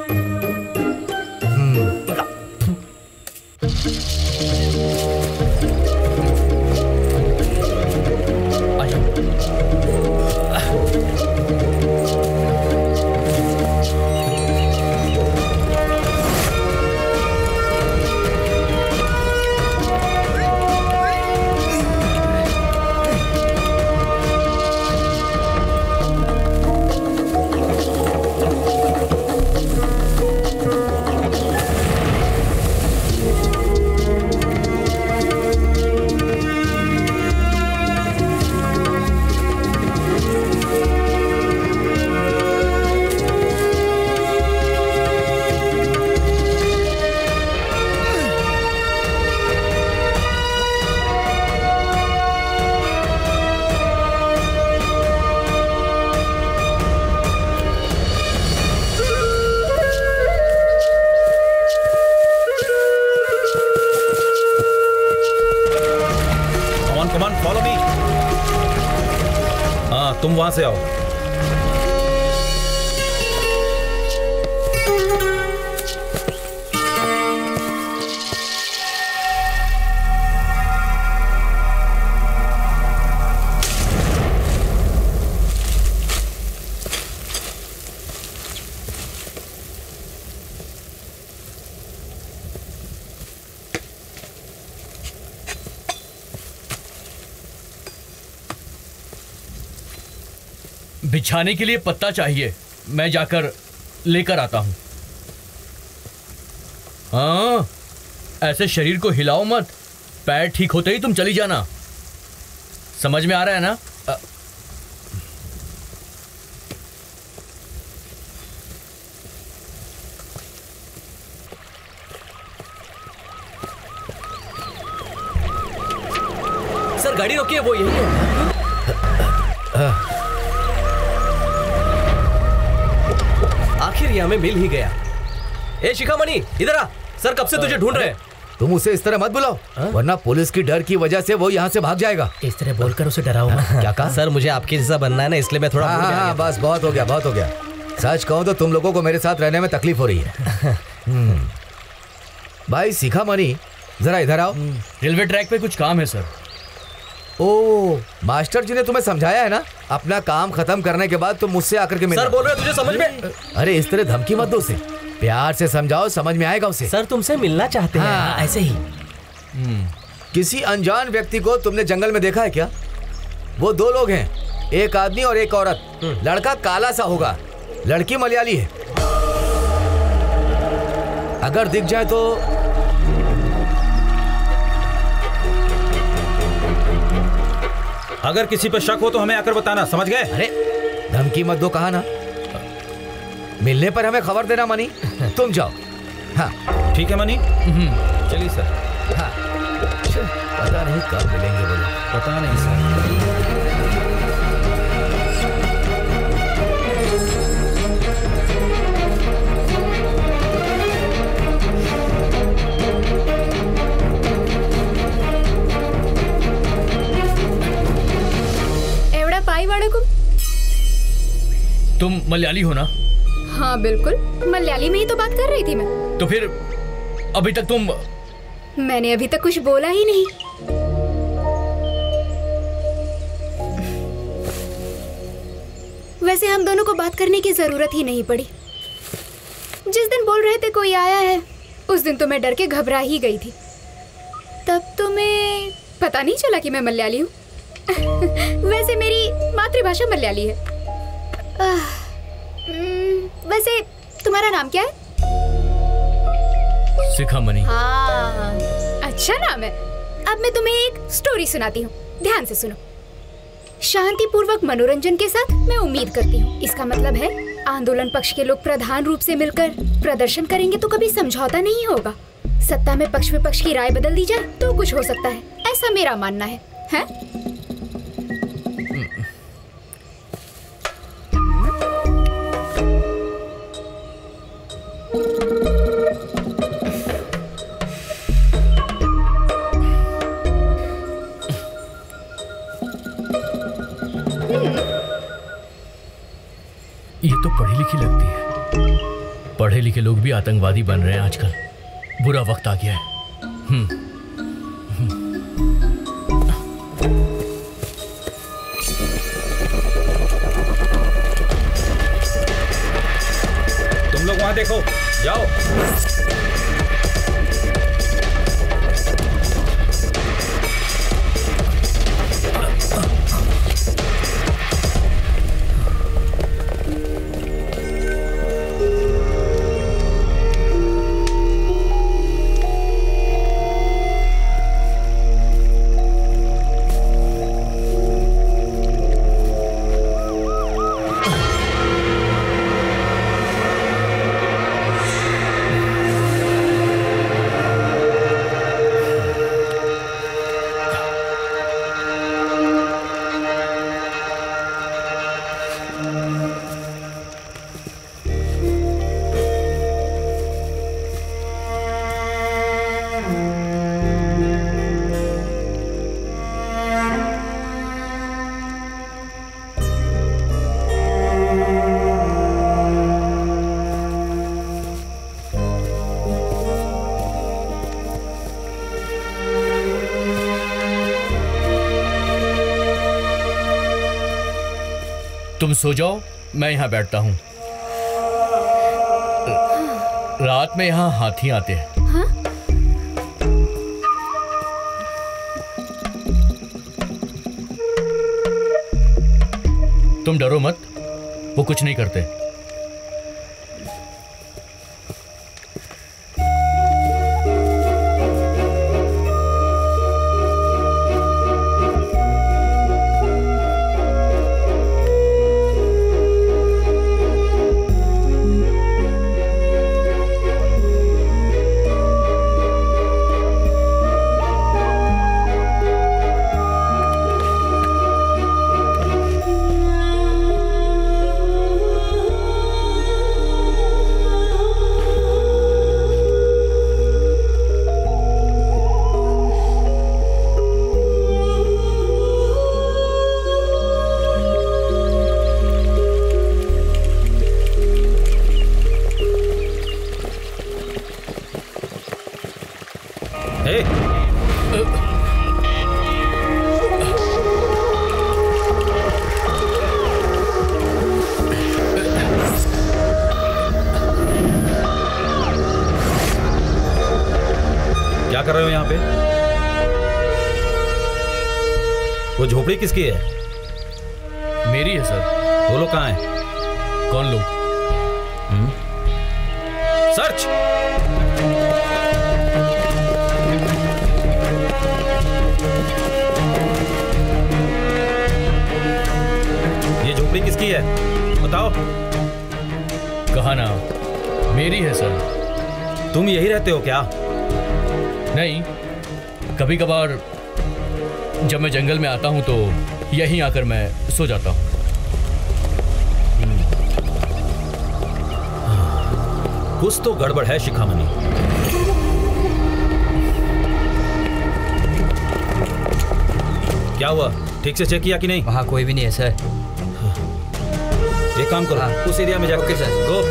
तुम वहां से आओ। बिछाने के लिए पत्ता चाहिए, मैं जाकर लेकर आता हूं। हाँ, ऐसे शरीर को हिलाओ मत, पैर ठीक होते ही तुम चली जाना। समझ में आ रहा है ना? आ... सर गाड़ी रोकिए, वो यही है। आखिर ये हमें मिल ही गया। ए शिखामणि, इधर आ। सर कब से तुझे ढूंढ रहे हैं। तुम उसे इस तरह मत बुलाओ, वरना पुलिस की डर की वजह से वो यहाँ से भाग जाएगा। इस तरह बोलकर उसे डराओ मत। क्या कहा? सर मुझे आपके जैसा बनना है ना, इसलिए मैं थोड़ा हाँ, हाँ, हाँ, बस बहुत हो गया, बहुत हो गया। सच कहूँ तो तुम लोगों को मेरे साथ रहने में तकलीफ हो रही है। भाई शिखामणि, जरा इधर आओ। रेलवे ट्रैक पे कुछ काम है सर। ओ, मास्टर जी ने तुम्हें समझाया है ना, अपना काम खत्म करने के बाद तुम मुझसे आकर के मिलना। सर बोल रहे हो, तुझे समझ में? अरे इस तरह धमकी मत दो उसे, प्यार से समझाओ, समझ में आएगा उसे। सर तुमसे मिलना चाहते हैं। हाँ, ऐसे ही। किसी अनजान व्यक्ति को तुमने जंगल में देखा है क्या? वो दो लोग हैं, एक आदमी और एक औरत। लड़का काला सा होगा, लड़की मलयाली है। अगर दिख जाए तो अगर किसी पे शक हो तो हमें आकर बताना, समझ गए? अरे धमकी मत दो, कहा ना। मिलने पर हमें खबर देना मनी। तुम जाओ। हाँ ठीक है मनी। चलिए सर। हाँ पता नहीं कब मिलेंगे बोलो। पता नहीं सर। एवढा पाई वाड़को। तुम मलयाली हो ना? हाँ बिल्कुल, मलयाली में ही तो बात कर रही थी मैं। तो फिर अभी तक तुम? मैंने अभी तक कुछ बोला ही नहीं। वैसे हम दोनों को बात करने की जरूरत ही नहीं पड़ी। जिस दिन बोल रहे थे कोई आया है, उस दिन तो मैं डर के घबरा ही गई थी। तब तुम्हें पता नहीं चला कि मैं मलयाली हूँ। वैसे मेरी मातृभाषा मलयाली है। आह, वैसे तुम्हारा नाम क्या है? शिखा मनी। हाँ अच्छा नाम है। अब मैं तुम्हें एक स्टोरी सुनाती हूँ, ध्यान से सुनो। शांतिपूर्वक मनोरंजन के साथ मैं उम्मीद करती हूँ। इसका मतलब है आंदोलन पक्ष के लोग प्रधान रूप से मिलकर प्रदर्शन करेंगे तो कभी समझौता नहीं होगा। सत्ता में पक्ष विपक्ष की राय बदल दी जाए तो कुछ हो सकता है, ऐसा मेरा मानना है, है? ये तो पढ़ी लिखी लगती है। पढ़े लिखे लोग भी आतंकवादी बन रहे हैं आजकल। बुरा वक्त आ गया है। हम्म तुम लोग वहां देखो, जाओ। तुम सो जाओ, मैं यहाँ बैठता हूँ। रात में यहाँ हाथी आते हैं। हाँ? तुम डरो मत, वो कुछ नहीं करते। क्या कर रहे हो यहाँ पे? वो झोपड़ी किसकी है? मेरी है सर। वो लोग कहाँ हैं? कौन लोग? हम्म? सर्च। है? बताओ। कहा ना मेरी है सर। तुम यही रहते हो क्या? नहीं, कभी कभार जब मैं जंगल में आता हूँ तो यहीं आकर मैं सो जाता हूँ। कुछ तो गड़बड़ है शिखामणि। क्या हुआ? ठीक से चेक किया कि नहीं? वहाँ कोई भी नहीं है सर। एक काम करो, हाँ। उस एरिया में जाकर सर गो।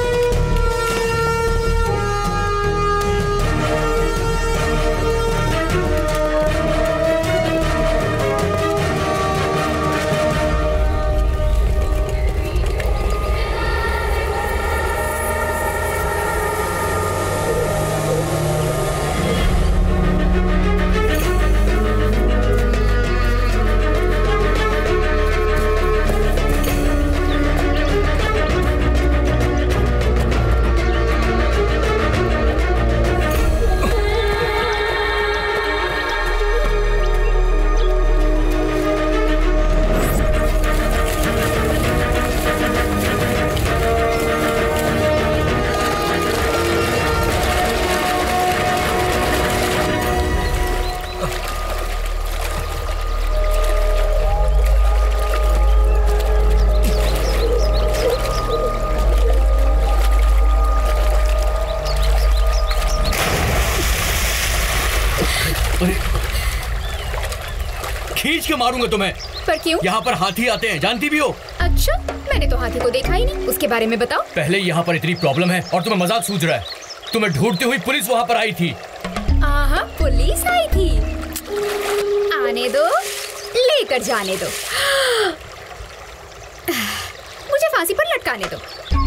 खींच के मारूंगा तुम्हें। पर क्यों? यहाँ पर हाथी आते हैं, जानती भी हो? अच्छा, मैंने तो हाथी को देखा ही नहीं। उसके बारे में बताओ। पहले यहाँ पर इतनी प्रॉब्लम है और तुम्हें मजाक सूझ रहा है। तुम्हें ढूंढती हुई पुलिस वहाँ पर आई थी। आहा, पुलिस आई थी। आने दो, लेकर जाने दो। मुझे फांसी पर लटकाने दो।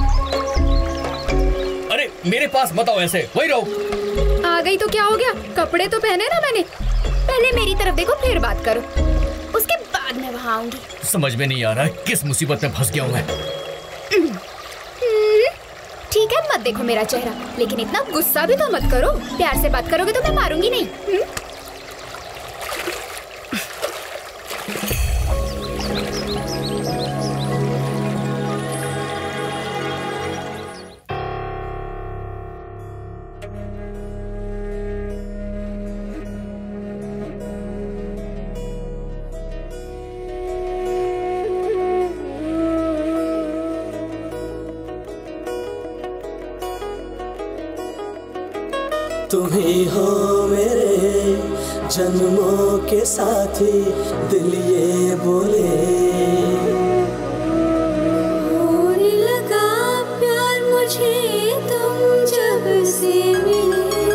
अरे मेरे पास मत आओ ऐसे, वही रहो। आ गई तो क्या हो गया? कपड़े तो पहने ना मैंने। पहले मेरी तरफ देखो, फिर बात करो। उसके बाद मैं वहाँ आऊंगी। समझ में नहीं आ रहा है किस मुसीबत में फंस गया हूँ मैं। ठीक है, मत देखो मेरा चेहरा, लेकिन इतना गुस्सा भी तो मत करो। प्यार से बात करोगे तो मैं मारूंगी नहीं। हुँ? तुम ही हो मेरे जन्मों के साथी, दिल ये बोले। होने लगा प्यार मुझे तुम जब से मिले।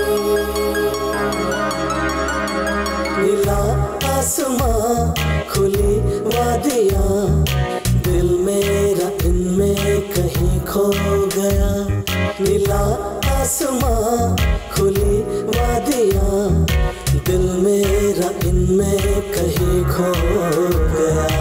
नीला आसमां, खुली वादियाँ, दिल मेरा इनमें कहीं खो गया। नीला आसमां, खुली वादियाँ, दिल मेरा इनमें कहीं खो गया।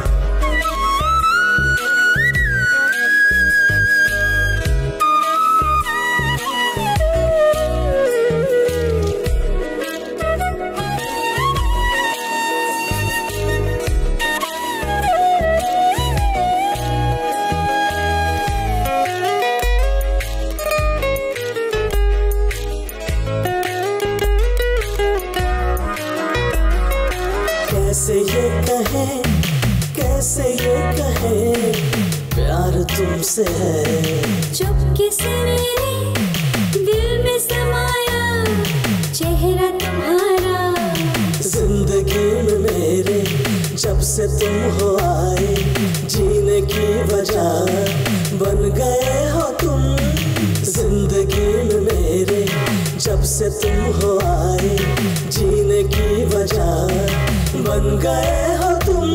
कैसे ये कहे, कैसे ये कहे, प्यार तुमसे है। चुपके से मेरे दिल में समाया चेहरा तुम्हारा। जिंदगी में मेरे जब से तुम हो आए, जीने की वजह बन गए हो तुम। जिंदगी में मेरे जब से तुम हो आए, जीने की वजह बन गए हो तुम।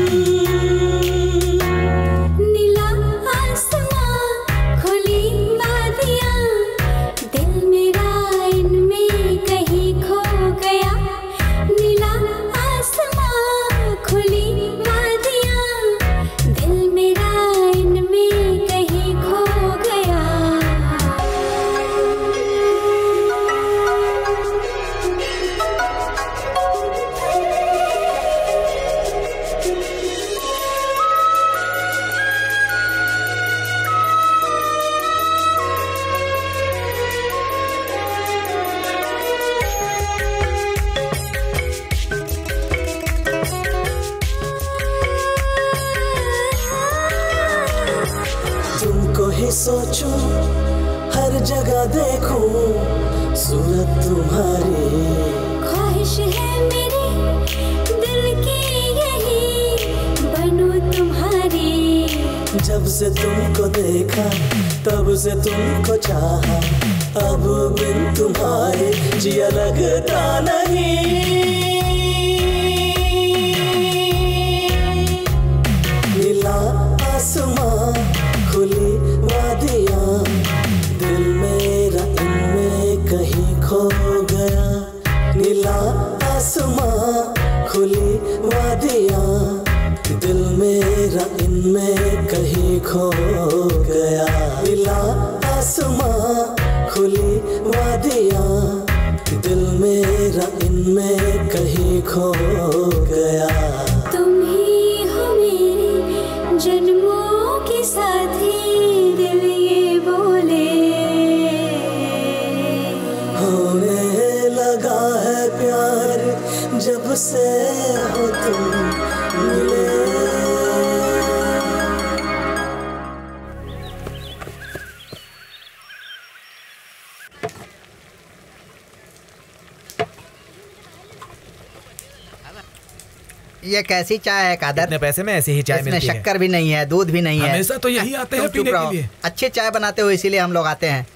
नीला आसमां, खुली वादियाँ, दिल मेरा इनमें कहीं खो गया। नीला आसमां, खुली वादियाँ, दिल मेरा इनमें कहीं खो गया। सोचूं, हर जगह देखूं सूरत तुम्हारी। ख्वाहिश है मेरी दिल की यही, बनूं तुम्हारी। जब से तुमको देखा तब से तुमको चाहा, अब बिन तुम्हारे जिया लगता नहीं। नीला आसमां, खुली वादियां, दिल मेरा इनमें कहीं खो गया। नीला आसमां, खुली वादियां, दिल मेरा इनमें कहीं खो गया। नीला आसमां, खुली वादियां, दिल मेरा इनमें कहीं खो गया। तुम ही हो मेरे जन्मों के साथी, दिल ये बोले। होने लगा है प्यार जब से हो तुम मिले। ये कैसी चाय है कादर? इतने पैसे में ऐसी ही चाय इसमें मिलती है। शक्कर भी नहीं है, दूध भी नहीं है। हमेशा तो यही आते हैं तुम चुप पीने के रहो। लिए। अच्छी चाय बनाते हो इसीलिए हम लोग आते हैं।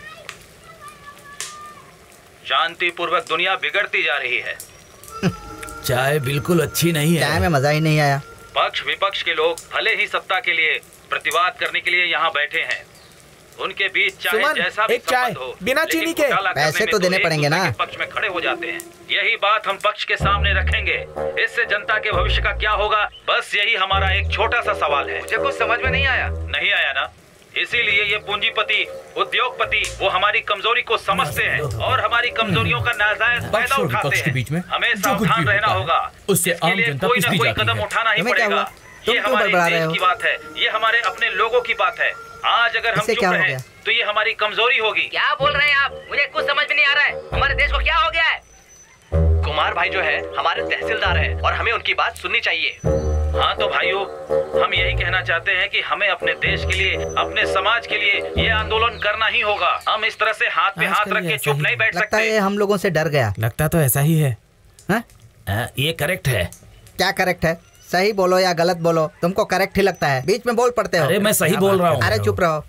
शांतिपूर्वक दुनिया बिगड़ती जा रही है। चाय बिल्कुल अच्छी नहीं है। चाय में मजा ही नहीं आया। पक्ष विपक्ष के लोग भले ही सत्ता के लिए प्रतिवाद करने के लिए यहाँ बैठे हैं, उनके बीच चाहे सुमन, जैसा भी एक चाय, संबंध हो, बिना लेकिन चीनी के। घोटाला करने पैसे में तो देने एक पड़ेंगे दूसरे ना। के पक्ष में खड़े हो जाते हैं। यही बात हम पक्ष के सामने रखेंगे। इससे जनता के भविष्य का क्या होगा, बस यही हमारा एक छोटा सा सवाल है। मुझे कुछ समझ में नहीं आया। नहीं आया ना? इसीलिए ये पूंजीपति उद्योगपति वो हमारी कमजोरी को समझते हैं और हमारी कमजोरियों का नाजायज फायदा उठाते हैं। बीच में हमें जो कुछ सावधान भी रहना होता है, होगा। उससे आम इसके लिए जनता कोई ना पिछड़ी कोई जाती कदम है। उठाना ही तुम्हें क्या पड़ेगा। हुआ? तुम ये क्यों हमारे बड़बड़ा रहे देश हो? की बात है, ये हमारे अपने लोगों की बात है। आज अगर हम इसे चुप क्या हो रहे गया? तो ये हमारी कमजोरी होगी। क्या बोल रहे हैं आप? मुझे कुछ समझ में नहीं आ रहा है। हमारे देश को क्या हो गया है? कुमार भाई जो है हमारे तहसीलदार है और हमें उनकी बात सुननी चाहिए। हाँ तो भाइयों, हम यही कहना चाहते हैं कि हमें अपने देश के लिए, अपने समाज के लिए ये आंदोलन करना ही होगा। हम इस तरह से हाथ पे हाथ रख के चुप नहीं बैठ लगता है सकते। ये हम लोगों से डर गया। लगता तो ऐसा ही है। हाँ? ये करेक्ट है। क्या करेक्ट है? सही बोलो या गलत बोलो, तुमको करेक्ट ही लगता है। बीच में बोल पड़ते हो। अरे मैं सही बोल रहा हूँ। अरे चुप रहो।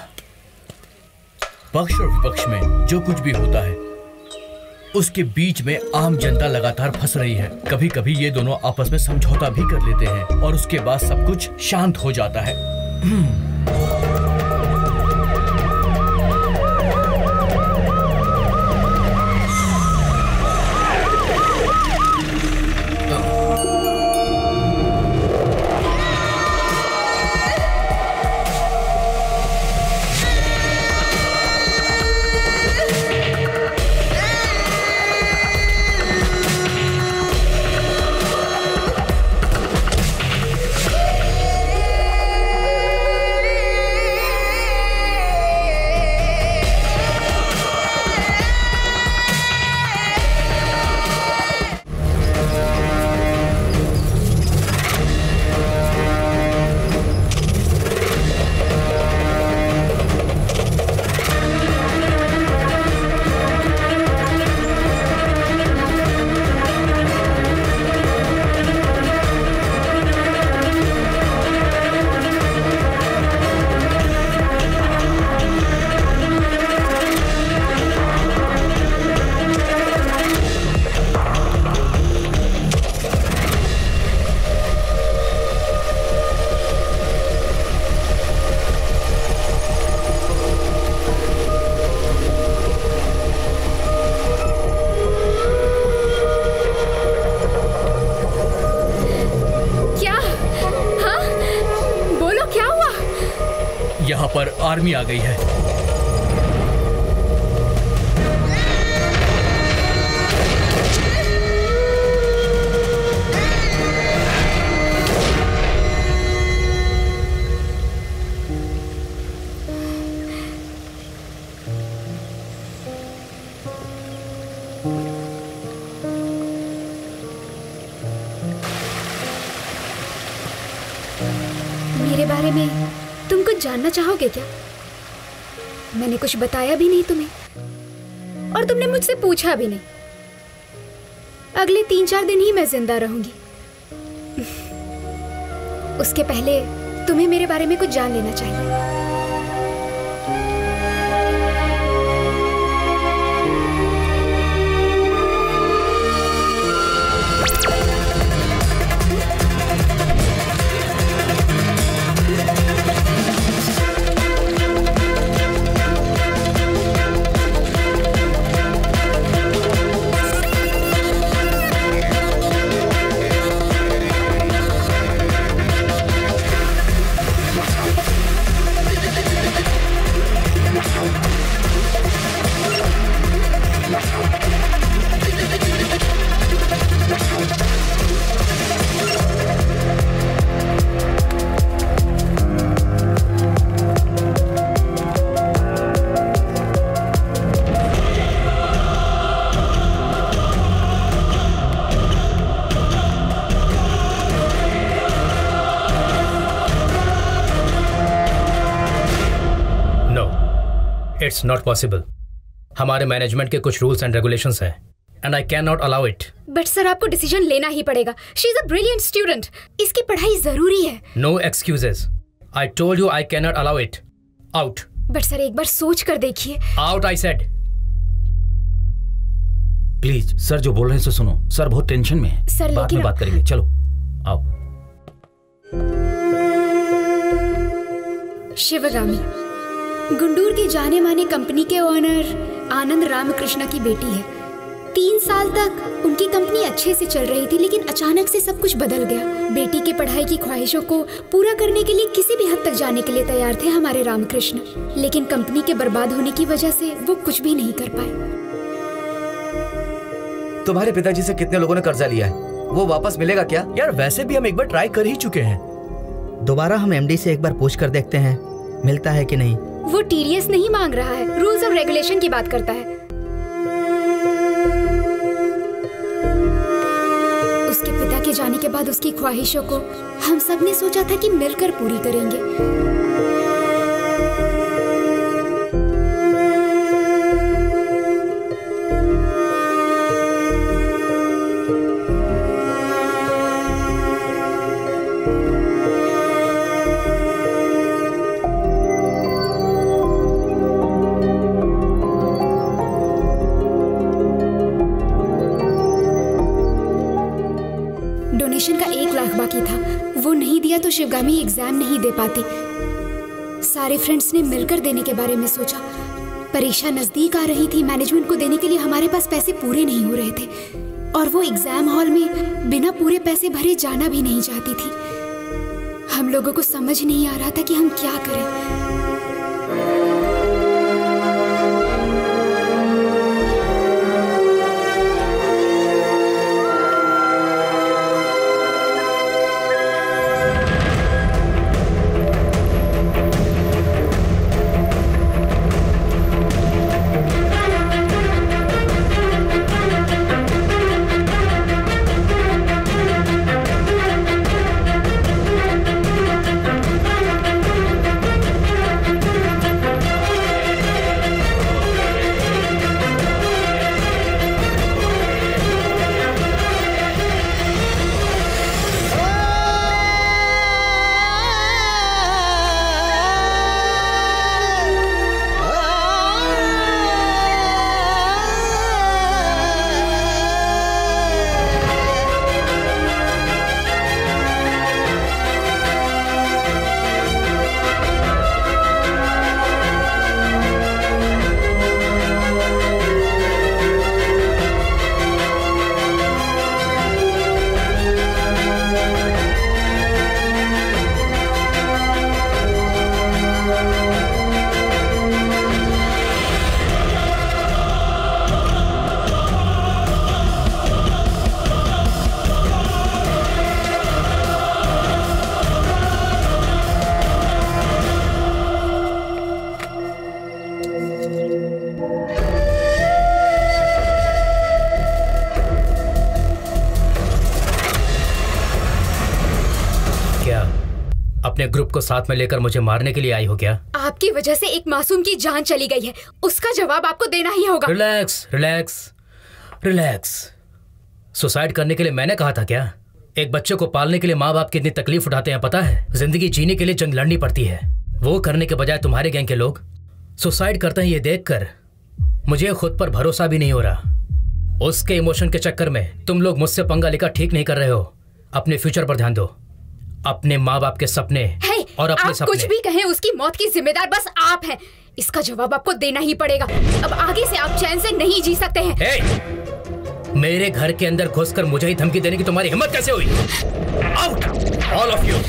पक्ष और विपक्ष में जो कुछ भी होता है उसके बीच में आम जनता लगातार फंस रही है। कभी कभी ये दोनों आपस में समझौता भी कर लेते हैं और उसके बाद सब कुछ शांत हो जाता है। यहाँ पर आर्मी आ गई है। मेरे बारे में तुम कुछ जानना चाहोगे क्या? मैंने कुछ बताया भी नहीं तुम्हें और तुमने मुझसे पूछा भी नहीं। अगले तीन चार दिन ही मैं जिंदा रहूंगी। उसके पहले तुम्हें मेरे बारे में कुछ जान लेना चाहिए। It's not possible. हमारे मैनेजमेंट के कुछ रूल्स एंड रेगुलेशंस हैं and I can not allow it. But sir आपको डिसीजन लेना ही पड़ेगा। She is a brilliant student. इसकी पढ़ाई जरूरी है। No excuses. I told you I can not allow it. Out. But sir एक बार सोच कर देखिए। Out I said. Please sir जो बोल रहे हैं सुनो। सर बहुत टेंशन में है। सर बाद में बात करेंगे। चलो आओ। शिवगामी गुंडूर की जाने माने कंपनी के ओनर आनंद रामकृष्ण की बेटी है। तीन साल तक उनकी कंपनी अच्छे से चल रही थी, लेकिन अचानक से सब कुछ बदल गया। बेटी की पढ़ाई की ख्वाहिशों को पूरा करने के लिए किसी भी हद तक जाने के लिए तैयार थे हमारे रामकृष्ण, लेकिन कंपनी के बर्बाद होने की वजह से वो कुछ भी नहीं कर पाए। तुम्हारे पिताजी से कितने लोगों ने कर्जा लिया है? वो वापस मिलेगा क्या? यार वैसे भी हम एक बार ट्राई कर ही चुके हैं। दोबारा हम एमडी से एक बार पूछ कर देखते हैं मिलता है कि नहीं। वो टीडीएस नहीं मांग रहा है, रूल्स और रेगुलेशन की बात करता है। उसके पिता के जाने के बाद उसकी ख्वाहिशों को हम सब ने सोचा था कि मिलकर पूरी करेंगे। डोनेशन का एक लाख बाकी था, वो नहीं दिया तो शिवगामी एग्जाम नहीं दे पाती। सारे फ्रेंड्स ने मिलकर देने के बारे में सोचा। परीक्षा नजदीक आ रही थी, मैनेजमेंट को देने के लिए हमारे पास पैसे पूरे नहीं हो रहे थे और वो एग्जाम हॉल में बिना पूरे पैसे भरे जाना भी नहीं चाहती थी। हम लोगों को समझ नहीं आ रहा था कि हम क्या करें। अपने ग्रुप को साथ में लेकर मुझे मारने के लिए आई हो क्या? आपकी वजह से एक मासूम की जान चली गई है, उसका जवाब आपको देना ही होगा। Relax relax relax. सुसाइड करने के लिए मैंने कहा था क्या? एक बच्चे को पालने के लिए माँ बाप कितनी तकलीफ उठाते हैं पता है? जिंदगी जीने के लिए जंग लड़नी पड़ती है। वो करने के बजाय तुम्हारे गैंग के लोग सुसाइड करते हैं, ये देखकर मुझे खुद पर भरोसा भी नहीं हो रहा। उसके इमोशन के चक्कर में तुम लोग मुझसे पंगा लेकर ठीक नहीं कर रहे हो। अपने फ्यूचर पर ध्यान दो, अपने माँ बाप के सपने hey, और अपने आप सपने। कुछ भी कहें, उसकी मौत की जिम्मेदार बस आप हैं। इसका जवाब आपको देना ही पड़ेगा। अब आगे से आप चैन से नहीं जी सकते हैं। hey, मेरे घर के अंदर घुसकर मुझे ही धमकी देने की तुम्हारी हिम्मत कैसे हुई? Out all of you.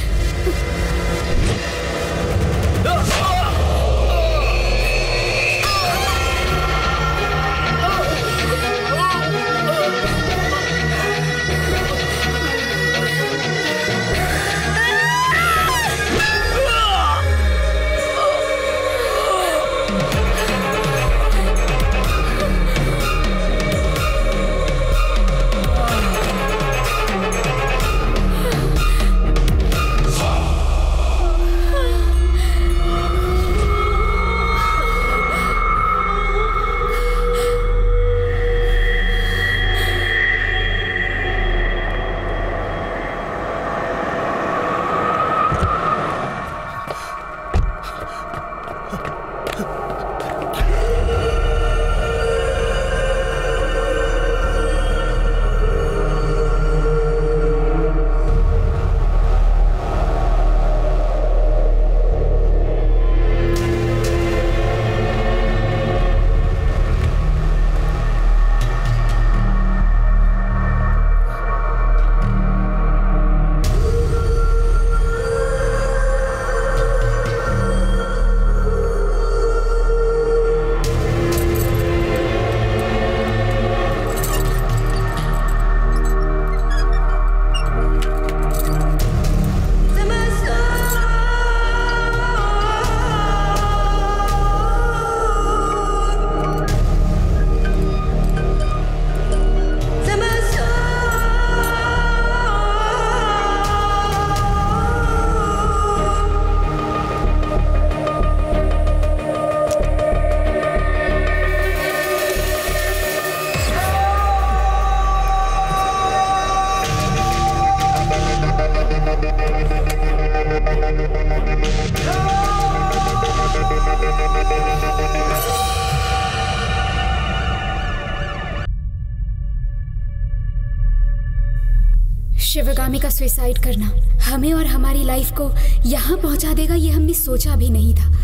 Shivagami का सुसाइड करना हमें और हमारी लाइफ को यहाँ पहुंचा देगा, ये हमने सोचा भी नहीं था।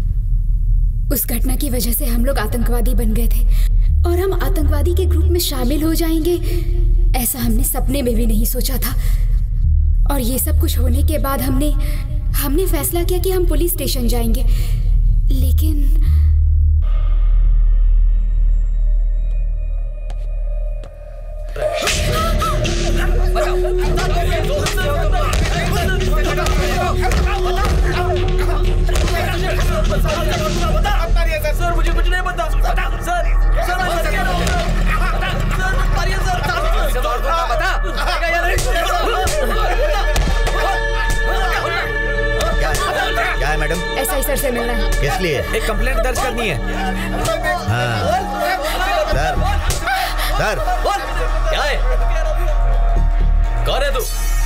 उस घटना की वजह से हम लोग आतंकवादी बन गए थे और हम आतंकवादी के ग्रुप में शामिल हो जाएंगे, ऐसा हमने सपने में भी नहीं सोचा था। और ये सब कुछ होने के बाद हमने हमने फैसला किया कि हम पुलिस स्टेशन जाएंगे, लेकिन सर मुझे कुछ नहीं पता सर। सर क्या है मैडम? एसआई सर से मिलना है। किस लिए? एक कंप्लेंट दर्ज करनी है। हाँ सर। सर क्या है? कौन है तू?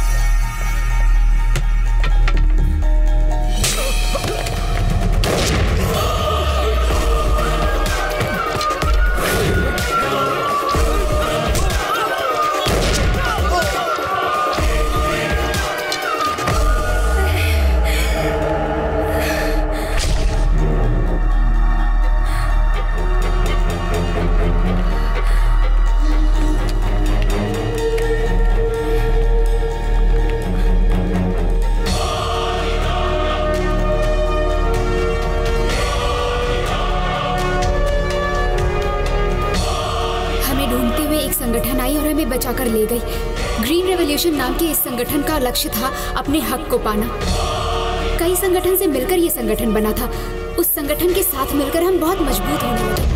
संगठन आई और हमें बचाकर ले गई। ग्रीन रेवोल्यूशन नाम के इस संगठन का लक्ष्य था अपने हक को पाना। कई संगठन से मिलकर ये संगठन बना था। उस संगठन के साथ मिलकर हम बहुत मजबूत होने लगे।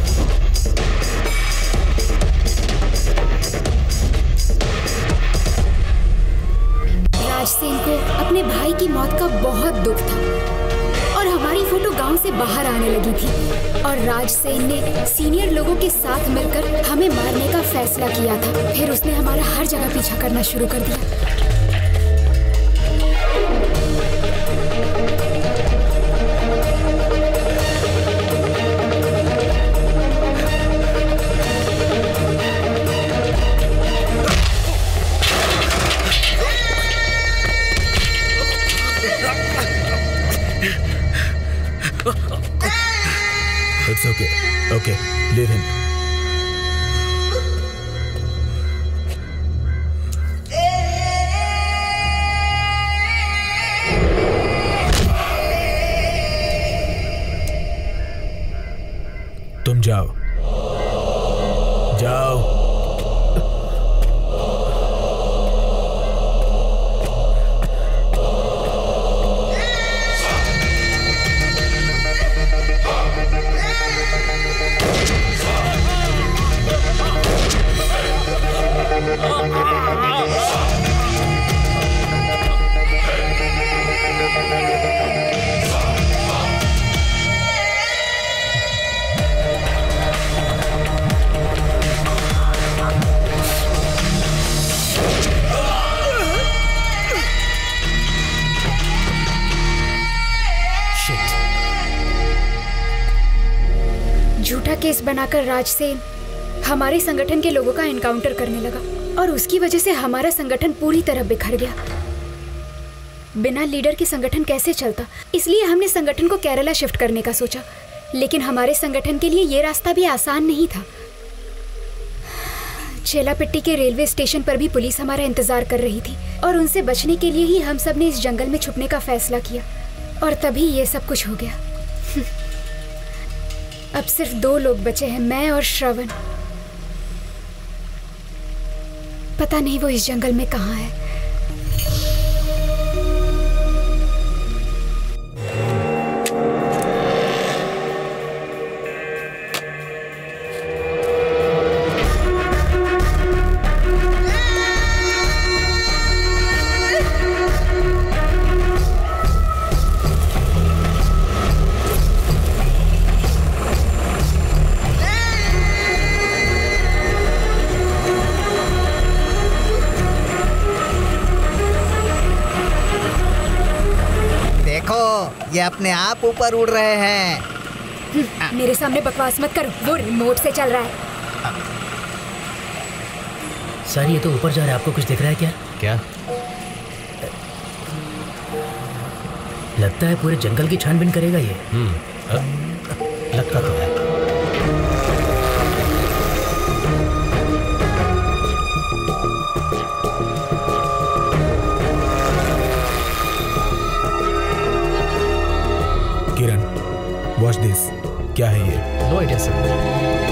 राज सिंह को अपने भाई की मौत का बहुत दुख था और हमारी फोटो गांव से बाहर आने लगी थी और राजसेन ने सीनियर लोगों के साथ मिलकर हमें मारने का फैसला किया था। फिर उसने हमारा हर जगह पीछा करना शुरू कर दिया। It's okay. Okay, leave him. तुम जाओ, जाओ। झूठा केस बनाकर राजसेन हमारे संगठन के लोगों का एनकाउंटर करने लगा और उसकी वजह से हमारा संगठन पूरी तरह बिखर गया। बिना लीडर के संगठन कैसे चलता, इसलिए हमने संगठन को केरला शिफ्ट करने का सोचा। लेकिन हमारे संगठन के लिए ये रास्ता भी आसान नहीं था। चेलापिट्टी के रेलवे स्टेशन पर भी पुलिस हमारा इंतजार कर रही थी और उनसे बचने के लिए ही हम सब ने इस जंगल में छुपने का फैसला किया और तभी ये सब कुछ हो गया। अब सिर्फ दो लोग बचे हैं, मैं और श्रवण। पता नहीं वो इस जंगल में कहाँ है। ये अपने आप ऊपर उड़ रहे हैं। मेरे सामने बकवास मत करो, वो रिमोट से चल रहा है। सर ये तो ऊपर जा रहा है, आपको कुछ दिख रहा है क्या? क्या? लगता है पूरे जंगल की छानबीन करेगा ये। हम्म लगता तो है। Kiran, watch this. क्या है ये? No idea sir.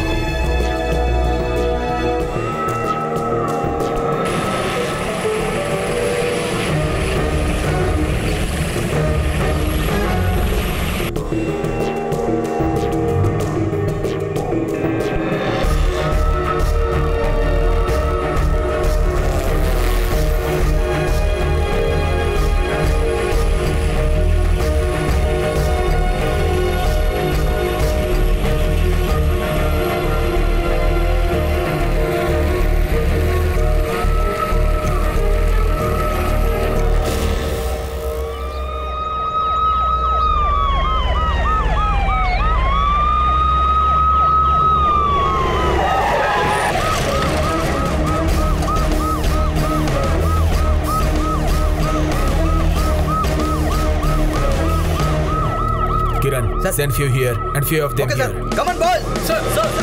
Send few here and few of them okay, here. Sir. Come on, boys. Sir, sir, sir.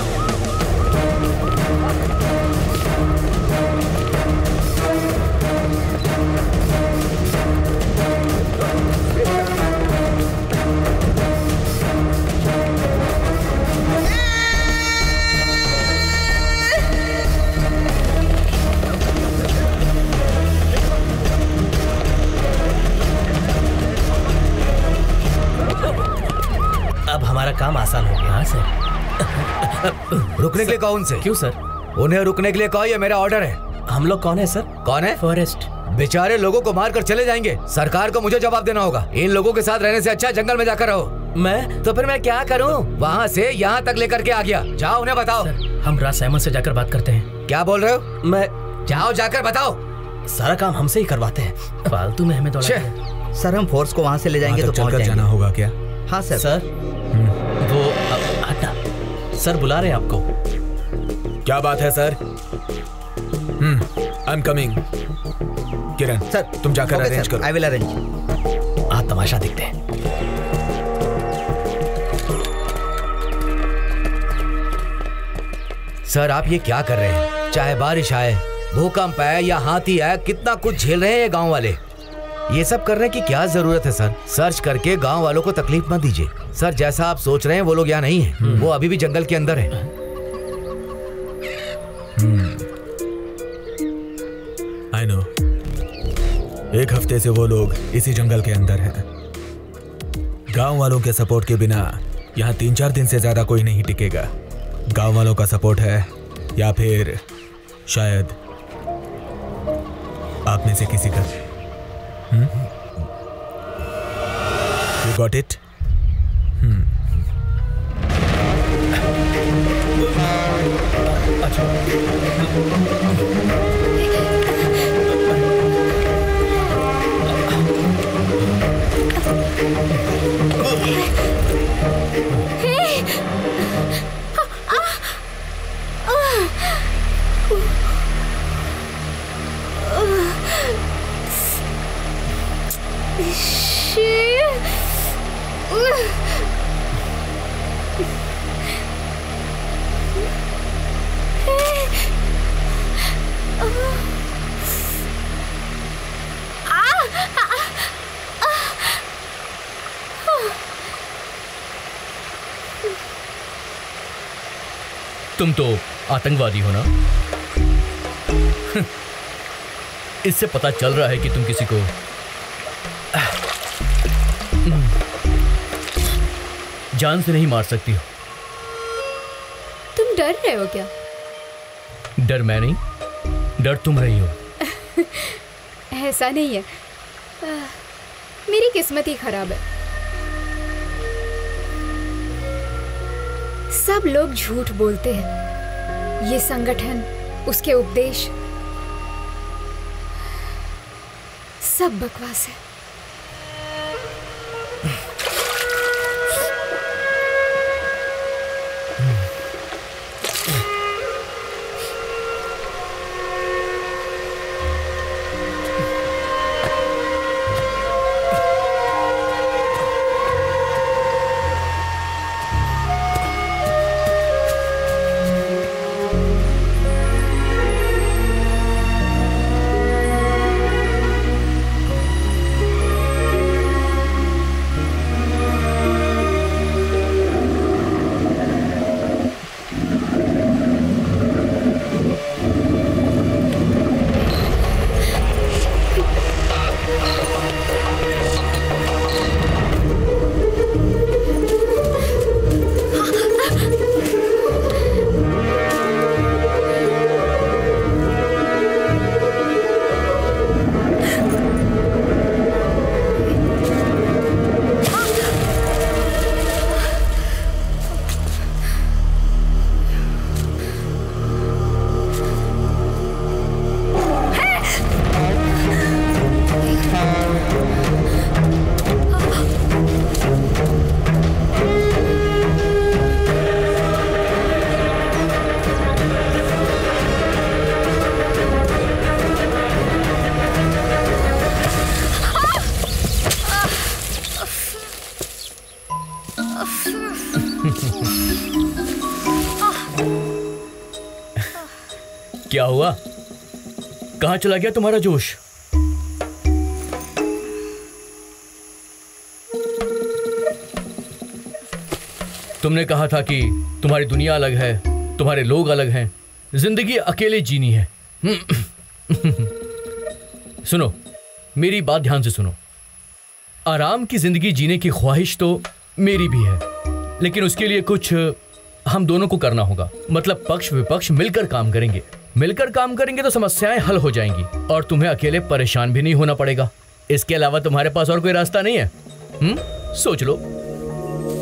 अब हमारा काम आसान हो गया। हाँ सर। रुकने के लिए कहो उनसे। क्यों सर? उन्हें रुकने के लिए कहो, ये मेरा ऑर्डर है। हम लोग कौन है सर? कौन है? फॉरेस्ट। बेचारे लोगों को मार कर चले जाएंगे। सरकार को मुझे जवाब देना होगा। इन लोगों के साथ रहने से अच्छा जंगल में जाकर रहो। मैं तो फिर मैं क्या करूं? वहाँ से यहाँ तक लेकर के आ गया। जाओ उन्हें बताओ। सर, हम राज सहमत से जाकर बात करते हैं। क्या बोल रहे हो? मैं जाओ जाकर बताओ। सारा काम हमसे ही करवाते हैं। फालतू में हमें दौड़ा दिया। सर हम फोर्स को वहाँ से ले जाएंगे तो पहुँच चलकर जाएंगे। जाना होगा क्या? हाँ सर। सर वो हटा, सर बुला रहे हैं आपको। क्या बात है sir? Hmm, I am coming. Kiran sir तुम जाकर अरेंज करो। I will arrange. आज तमाशा देखते हैं। सर आप ये क्या कर रहे हैं? चाहे बारिश आए, भूकंप आए या हाथी आए, कितना कुछ झेल रहे हैं ये गांव वाले। ये सब करने की क्या जरूरत है सर? सर्च करके गांव वालों को तकलीफ मत दीजिए। सर जैसा आप सोच रहे हैं वो लोग यहाँ नहीं है, वो अभी भी जंगल के अंदर है। I know. एक हफ्ते से वो लोग इसी जंगल के अंदर हैं। गांव वालों के सपोर्ट के बिना यहाँ तीन चार दिन से ज्यादा कोई नहीं टिकेगा। गांव वालों का सपोर्ट है या फिर शायद आप में से किसी का। You got it? तुम तो आतंकवादी हो ना? इससे पता चल रहा है कि तुम किसी को जान से नहीं मार सकती हो। तुम डर रहे हो क्या? डर मैं नहीं, डर तुम रही हो। ऐसा नहीं है, आ, मेरी किस्मत ही खराब है। सब लोग झूठ बोलते हैं। ये संगठन, उसके उपदेश, सब बकवास है। क्या हुआ? कहां चला गया तुम्हारा जोश? तुमने कहा था कि तुम्हारी दुनिया अलग है, तुम्हारे लोग अलग हैं, जिंदगी अकेले जीनी है। सुनो, मेरी बात ध्यान से सुनो। आराम की जिंदगी जीने की ख्वाहिश तो मेरी भी है, लेकिन उसके लिए कुछ हम दोनों को करना होगा। मतलब पक्ष विपक्ष मिलकर काम करेंगे। मिलकर काम करेंगे तो समस्याएं हल हो जाएंगी और तुम्हें अकेले परेशान भी नहीं होना पड़ेगा। इसके अलावा तुम्हारे पास और कोई रास्ता नहीं है। हम्म, सोच लो।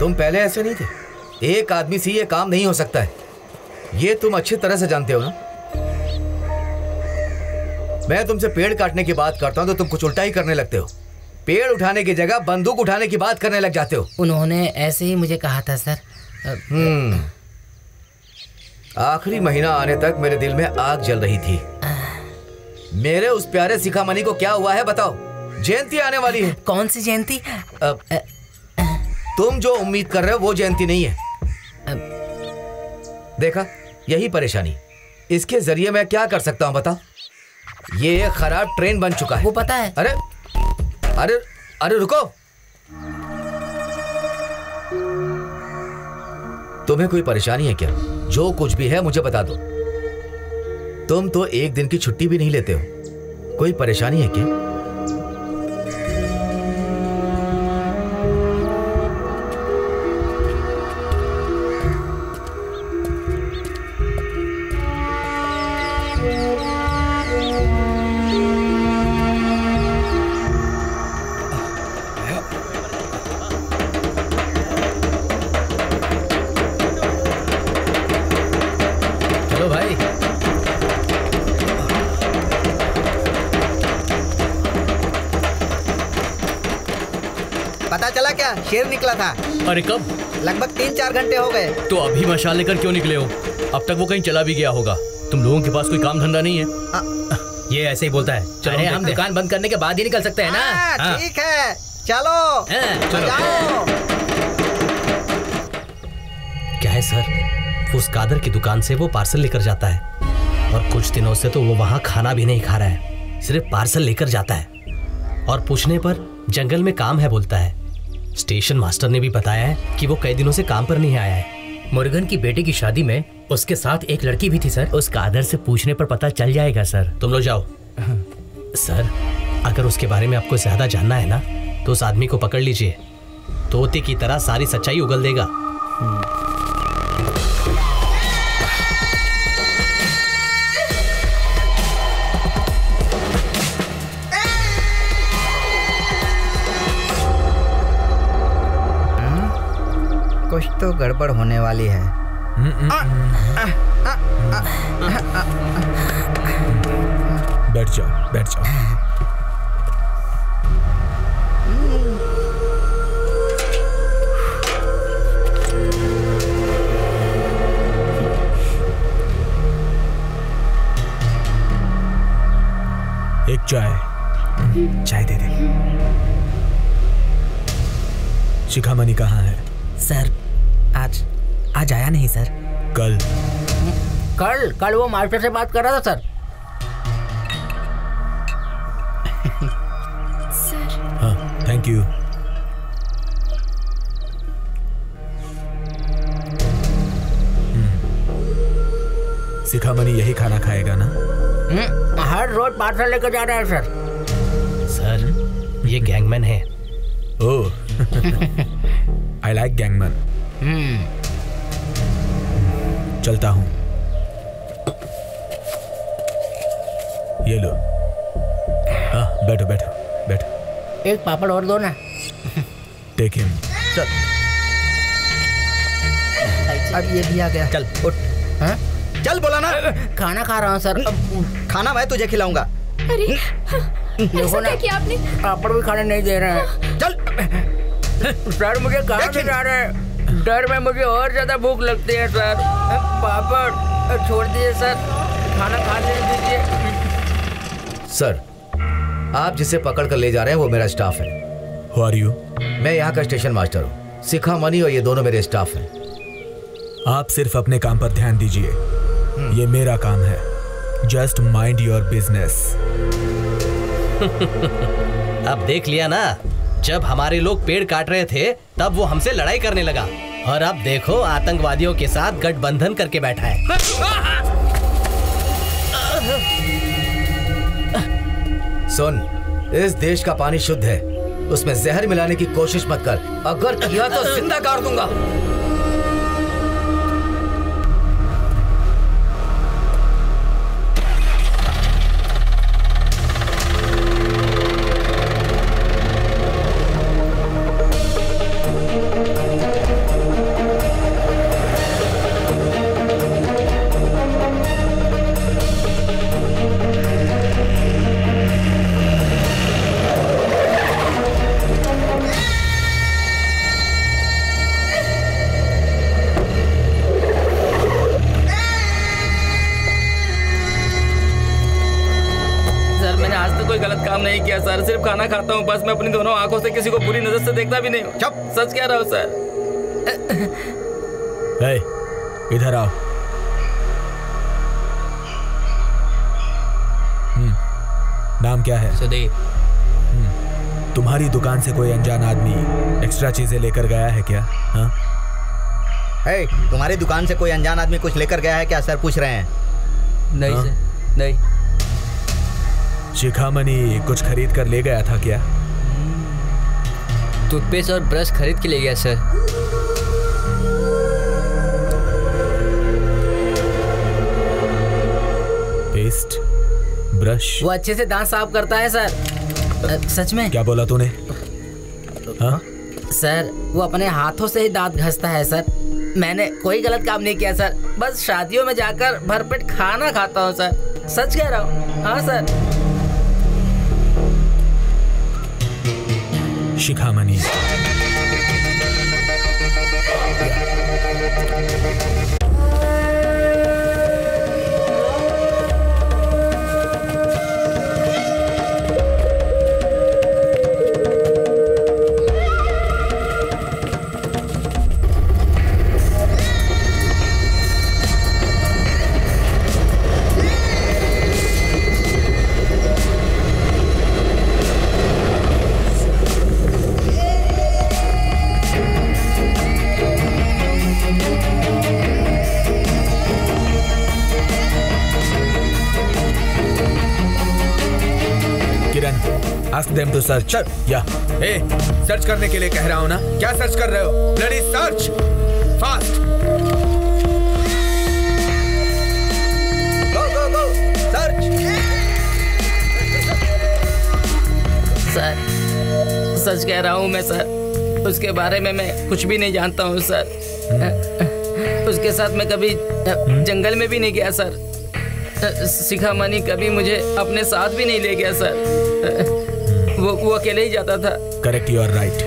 तुम पहले ऐसे नहीं थे। एक आदमी से ये काम नहीं हो सकता है, ये तुम अच्छी तरह से जानते हो ना। मैं तुमसे पेड़ काटने की बात करता हूँ तो तुम कुछ उल्टा ही करने लगते हो। पेड़ उठाने की जगह बंदूक उठाने की बात करने लग जाते हो। उन्होंने ऐसे ही मुझे कहा था सर। हम्म आखिरी महीना आने तक मेरे दिल में आग जल रही थी। मेरे उस प्यारे शिखामणि को क्या हुआ है बताओ। जयंती आने वाली है। कौन सी जयंती? अब तुम जो उम्मीद कर रहे हो वो जयंती नहीं है। देखा, यही परेशानी। इसके जरिए मैं क्या कर सकता हूँ बताओ। ये एक खराब ट्रेन बन चुका है। वो पता है। अरे अरे अरे रुको, तुम्हें कोई परेशानी है क्या? जो कुछ भी है मुझे बता दो। तुम तो एक दिन की छुट्टी भी नहीं लेते हो। कोई परेशानी है क्या? शेर निकला था। अरे कब? लगभग तीन चार घंटे हो गए। तो अभी मशाल लेकर क्यों निकले हो? अब तक वो कहीं चला भी गया होगा। तुम लोगों के पास कोई काम धंधा नहीं है? आ, ये ऐसे ही बोलता है। चलो हम, हम दुकान बंद करने के बाद ही निकल सकते हैं ना। ठीक है, चलो चलो जाओ। क्या है सर, उस कादर की दुकान से वो पार्सल लेकर जाता है और कुछ दिनों से तो वो वहाँ खाना भी नहीं खा रहा है, सिर्फ पार्सल लेकर जाता है। और पूछने पर जंगल में काम है बोलता है। स्टेशन मास्टर ने भी बताया है कि वो कई दिनों से काम पर नहीं आया है। मुर्गन की बेटी की शादी में उसके साथ एक लड़की भी थी सर। उस कादर से पूछने पर पता चल जाएगा सर। तुम लोग जाओ। सर, अगर उसके बारे में आपको ज्यादा जानना है ना तो उस आदमी को पकड़ लीजिए। तोते की तरह सारी सच्चाई उगल देगा। कुछ तो गड़बड़ होने वाली है। बैठ जाओ, बैठ जाओ। एक चाय, चाय दे दे। शिखामणि कहाँ है? सर आज आज आया नहीं सर। कल कल कल वो मास्टर से बात कर रहा था सर। सर हाँ, थैंक यू। शिखामणि यही खाना खाएगा ना? हर रोज पार्सल लेकर जा रहा है सर। सर ये गैंगमैन है। Oh I like gangman. चलता हूँ। ये लो। हाँ, बैठो बैठो बैठो। एक पापड़ और दो ना। Take him. चल अब ये भी आ गया। चल उठ। हाँ? चल बोला ना। खाना खा रहा हूँ सर। खाना मैं तुझे खिलाऊंगा। अरे ऐसा क्या किया आपने? पापड़ भी खाने नहीं दे रहे हैं। चल सर मुझे कहाँ से जा रहे हैं? डर में मुझे और ज्यादा भूख लगती है सर। पापड़ छोड़ दीजिए सर, खाना खा दीजिए। सर, आप जिसे पकड़ कर ले जा रहे हैं वो मेरा स्टाफ है। Who are you? मैं यहाँ का स्टेशन मास्टर हूँ। शिखामणि और ये दोनों मेरे स्टाफ हैं। आप सिर्फ अपने काम पर ध्यान दीजिए, ये मेरा काम है। Just mind your business. अब देख लिया ना, जब हमारे लोग पेड़ काट रहे थे तब वो हमसे लड़ाई करने लगा और अब देखो आतंकवादियों के साथ गठबंधन करके बैठा है। सुन, इस देश का पानी शुद्ध है, उसमें जहर मिलाने की कोशिश मत कर। अगर किया तो जिंदा काट दूंगा। काम नहीं किया सर, सिर्फ खाना खाता हूँ बस। मैं अपनी दोनों आंखों से किसी को बुरी नजर से देखता भी नहीं हूँ। चुप, सच कह रहा हूँ सर। ए, इधर आओ। हम्म, नाम क्या है? सुदीप। तुम्हारी दुकान से कोई अनजान आदमी एक्स्ट्रा चीजें लेकर गया है क्या? हाँ? hey, तुम्हारी दुकान से कोई अनजान आदमी कुछ लेकर गया है क्या? सर पूछ रहे हैं। नहीं हाँ? सर, नहीं। शिखामणि कुछ खरीद कर ले गया था क्या? टूथपेस्ट और ब्रश खरीद के ले गया सर। Paste, brush. वो अच्छे से दांत साफ करता है सर। सच में? क्या बोला तूने? हाँ? सर वो अपने हाथों से ही दांत घसता है सर। मैंने कोई गलत काम नहीं किया सर, बस शादियों में जाकर भरपेट खाना खाता हूँ सर। सच कह रहा हूँ। हाँ sir. Shikhamani, ask them to search. Yeah. ए, सर्च करने के लिए कह रहा हूँ ना, क्या सर्च कर रहे हो? Bloody search, fast. Go go go, search. Sir सच कह रहा हूँ मैं सर, उसके बारे में मैं कुछ भी नहीं जानता हूँ सर। उसके साथ मैं कभी जंगल में भी नहीं गया सर। शिखामणि कभी मुझे अपने साथ भी नहीं ले गया सर। वो वो अकेले ही जाता था। Correct, you are right.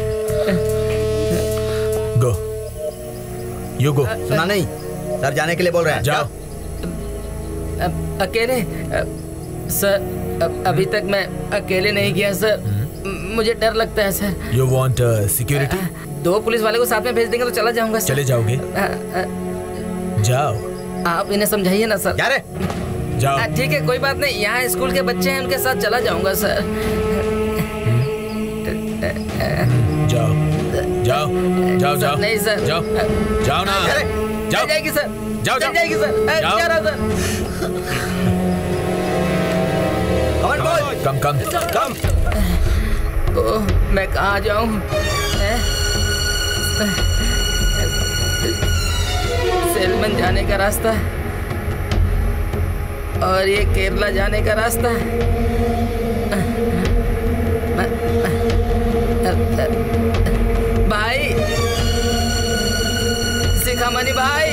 Go, you go. सुना नहीं? सर जाने के लिए बोल रहे हैं। जाओ। अकेले? सर अभी तक मैं अकेले नहीं गया सर, मुझे डर लगता है सर। You want security? दो पुलिस वाले को साथ में भेज देंगे तो चला जाऊंगा सर। चले जाओगे? जाओ। आप इन्हें समझाइए ना सर। जा रे। जाओ। ठीक है, कोई बात नहीं, यहाँ स्कूल के बच्चे हैं, उनके साथ चला जाऊंगा सर। जाओ जाओ जाओ जाओ। नहीं सर। जाओ जाओ ना। जाओ जाएगी सर। जाओ जाओ जाएगी सर। जाओ। जा रहा सर। कम कम कम। ओह, मैं कहाँ जाऊँ? सेलमन जाने का रास्ता और ये केरला जाने का रास्ता। भाई, शिखामणि भाई।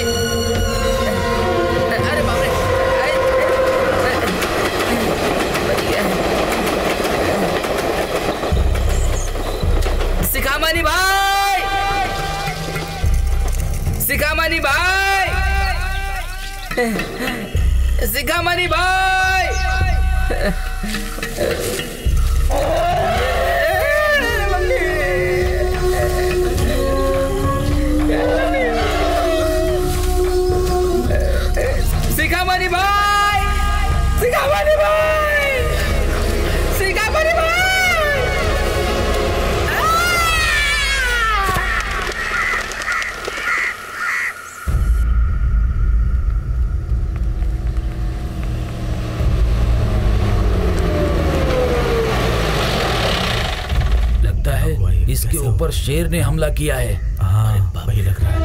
अरे बाप रे, शिखामणि भाई, शिखामणि भाई, शिखामणि भाई। शिखामणि भाई, शिखामणि भाई, शिखामणि भाई। लगता है इसके ऊपर शेर ने हमला किया है। हाँ, वही लग रहा है।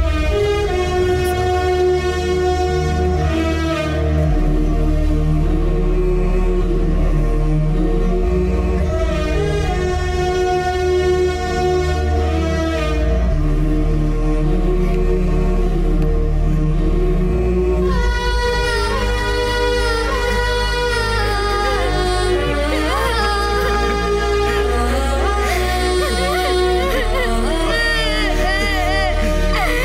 Ah!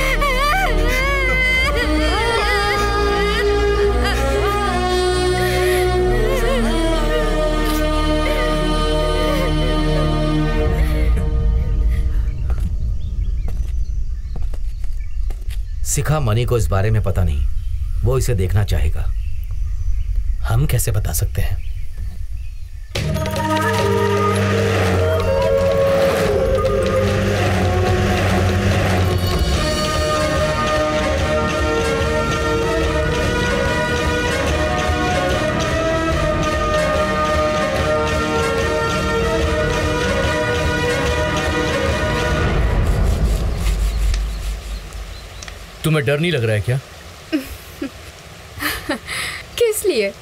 शिखा मणि को इस बारे में पता नहीं, वो इसे देखना चाहेगा। हम कैसे बता सकते हैं? तुम्हें डर नहीं लग रहा है क्या? किस लिए?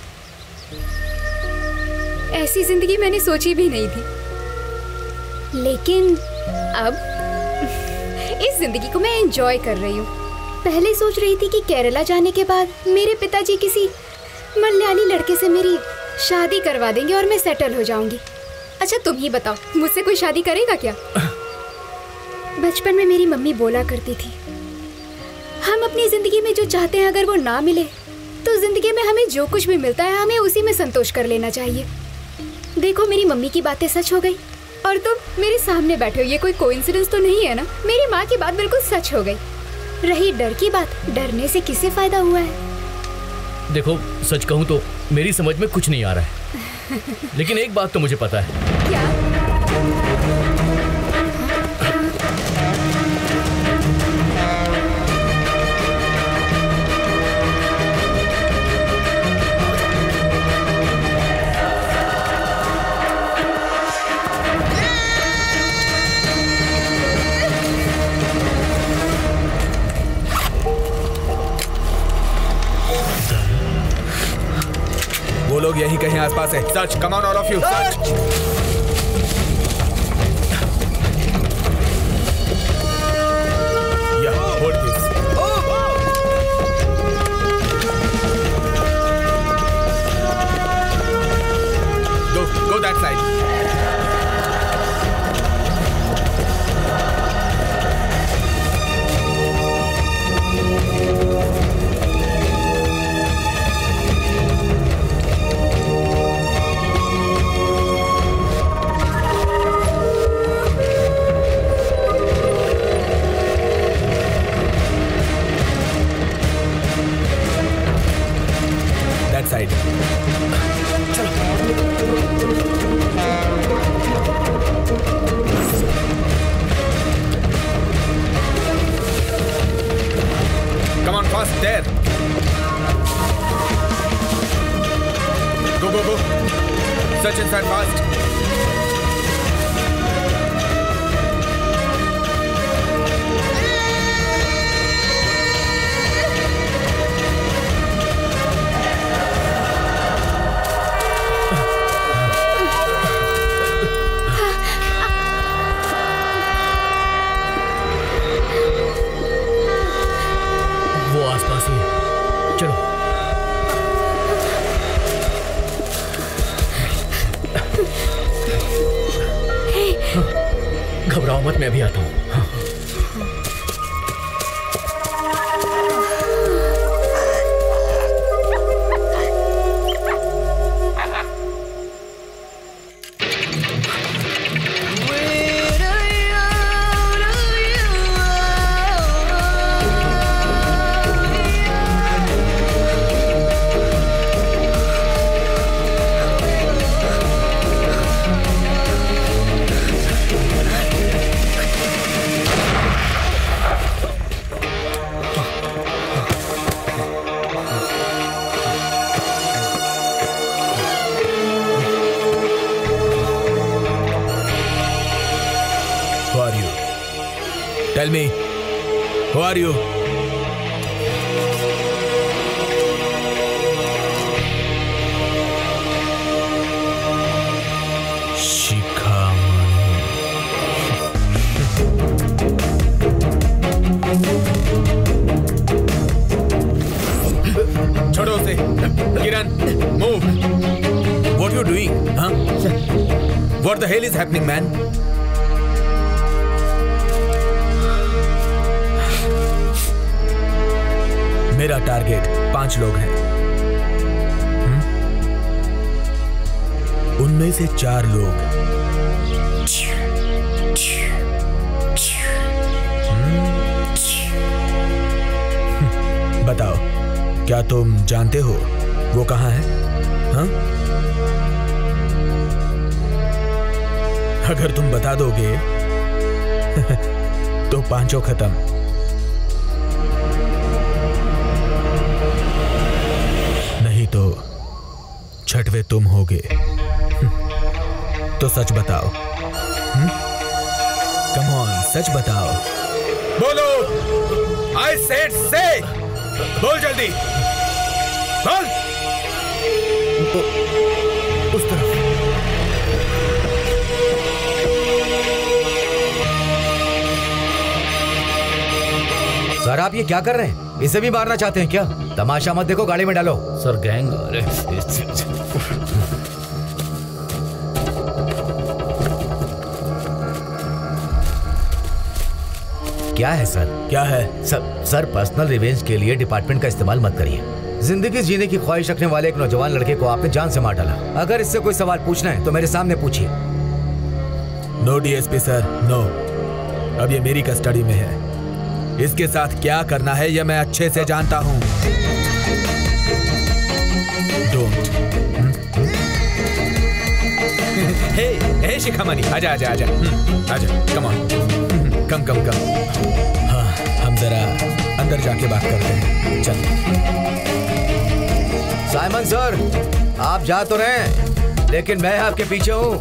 ऐसी जिंदगी मैंने सोची भी नहीं थी, लेकिन अब इस जिंदगी को मैं एंजॉय कर रही हूँ। पहले सोच रही थी कि केरला जाने के बाद मेरे पिताजी किसी मलयाली लड़के से मेरी शादी करवा देंगे और मैं सेटल हो जाऊंगी। अच्छा तुम ही बताओ, मुझसे कोई शादी करेगा क्या? बचपन में मेरी मम्मी बोला करती थी, हम अपनी जिंदगी में जो चाहते हैं अगर वो ना मिले तो जिंदगी में हमें जो कुछ भी मिलता है हमें उसी में संतोष कर लेना चाहिए। देखो मेरी मम्मी की बातें सच हो गई और तुम मेरे सामने बैठे हो, ये कोई कोइंसिडेंस तो नहीं है ना? मेरी माँ की बात बिल्कुल सच हो गई। रही डर की बात, डरने से किसे फायदा हुआ है? देखो सच कहूँ तो मेरी समझ में कुछ नहीं आ रहा है, लेकिन एक बात तो मुझे पता है। क्या? वो लोग यहीं कहीं आसपास है। Search, come on all of you, search. Yeah, hold this. Go, go that side. That side. Come on, fast there. Go, go, go. Search inside fast. वो आसपास ही है, चलो। घबराओ मत, मैं भी आता हूँ। Who are you? Tell me, who are you? Shikha Mani. छोड़ो उसे। Kiran, move. What are you doing? Huh? What the hell is happening, man? मेरा टारगेट पांच लोग हैं। हुँ? उनमें से चार लोग बताओ, क्या तुम जानते हो वो कहाँ है? हाँ? अगर तुम बता दोगे तो पांचों खत्म। नहीं तो छठवे तुम होगे। तो सच बताओ। कम ऑन, सच बताओ। बोलो। आई सेड से। बोल जल्दी। बोल। उस तरफ। सर आप ये क्या कर रहे हैं? इसे भी मारना चाहते हैं क्या? तमाशा मत देखो, गाड़ी में डालो। Sir gang. अरे क्या है सर? क्या है? सर सर पर्सनल रिवेंज के लिए डिपार्टमेंट का इस्तेमाल मत करिए। जिंदगी जीने की ख्वाहिश रखने वाले एक नौजवान लड़के को आपने जान से मार डाला। अगर इससे कोई सवाल पूछना है तो मेरे सामने पूछिए। No DSP sir, no. अब ये मेरी कस्टडी में है। इसके साथ क्या करना है यह मैं अच्छे से जानता हूं। डोंट। हे हे शिखामणि, आजा आजा आजा आजा, कम ऑन, कम कम कम। हाँ, हम जरा अंदर जाके बात करते हैं। चल। साइमन सर, आप जा तो रहे लेकिन मैं आपके पीछे हूँ।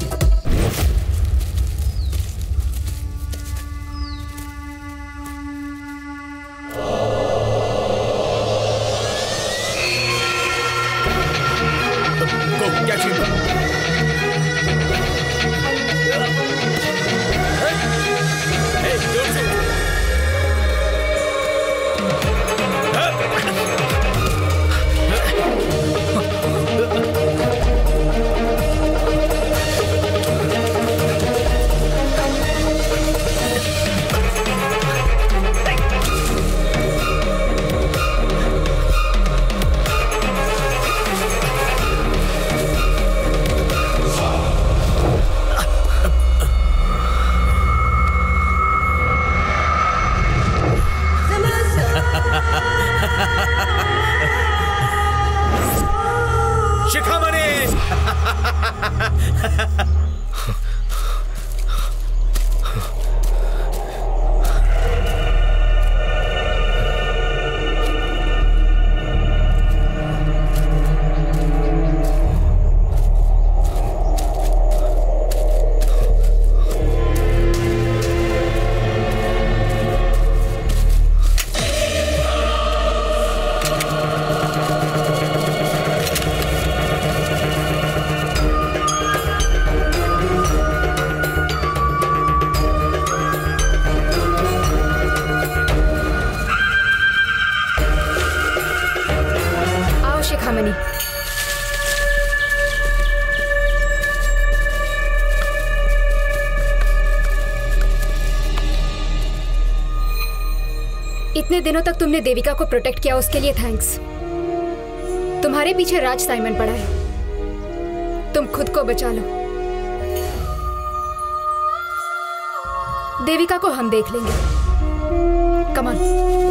इतने दिनों तक तुमने देविका को प्रोटेक्ट किया, उसके लिए थैंक्स। तुम्हारे पीछे राज साइमन पड़ा है, तुम खुद को बचा लो। देविका को हम देख लेंगे। Come on.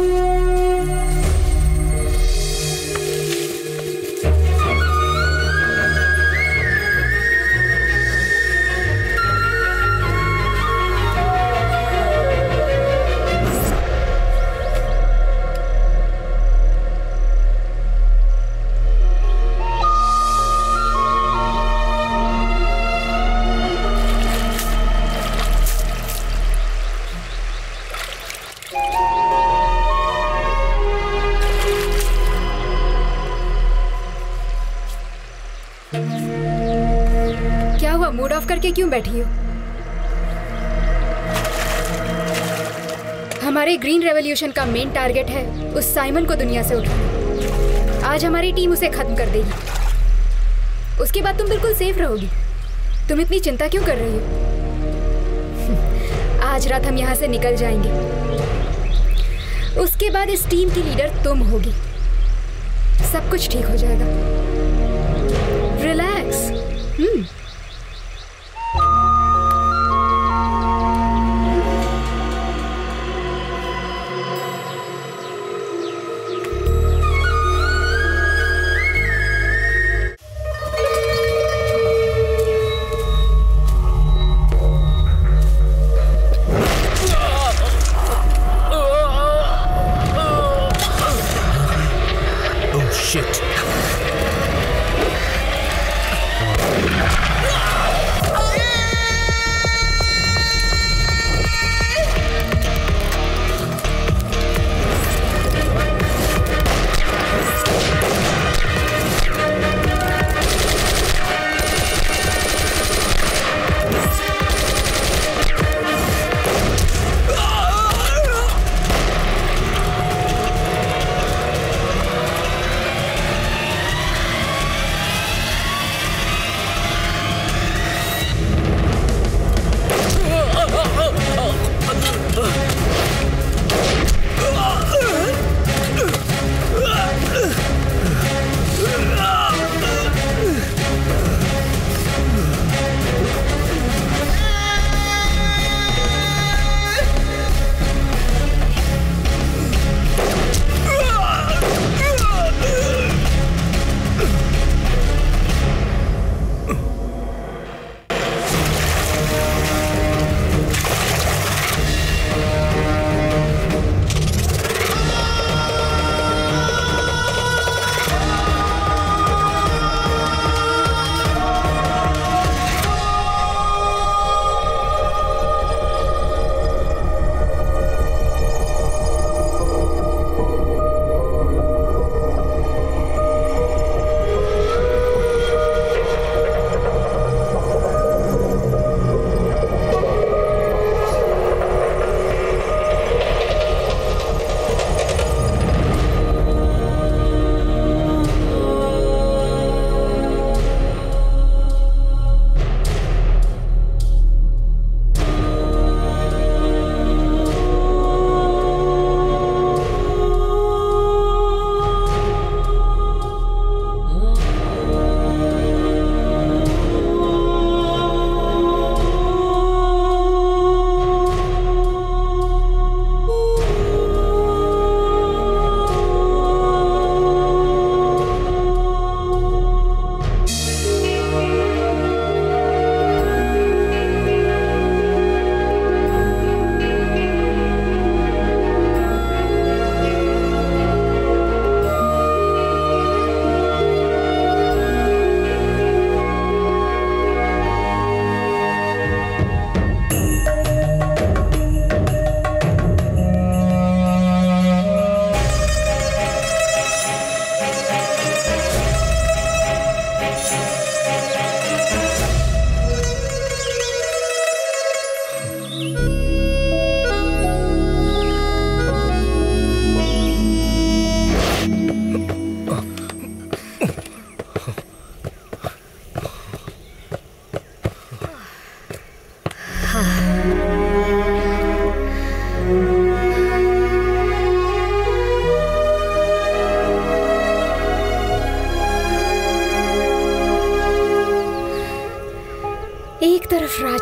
मूड ऑफ करके क्यों बैठी हो? हमारे ग्रीन रेवोल्यूशन का मेन टारगेट है उस साइमन को दुनिया से उठाना। आज हमारी टीम उसे खत्म कर देगी, उसके बाद तुम बिल्कुल सेफ रहोगी। तुम इतनी चिंता क्यों कर रही हो? आज रात हम यहाँ से निकल जाएंगे, उसके बाद इस टीम की लीडर तुम होगी। सब कुछ ठीक हो जाएगा। रिलैक्स। हम्म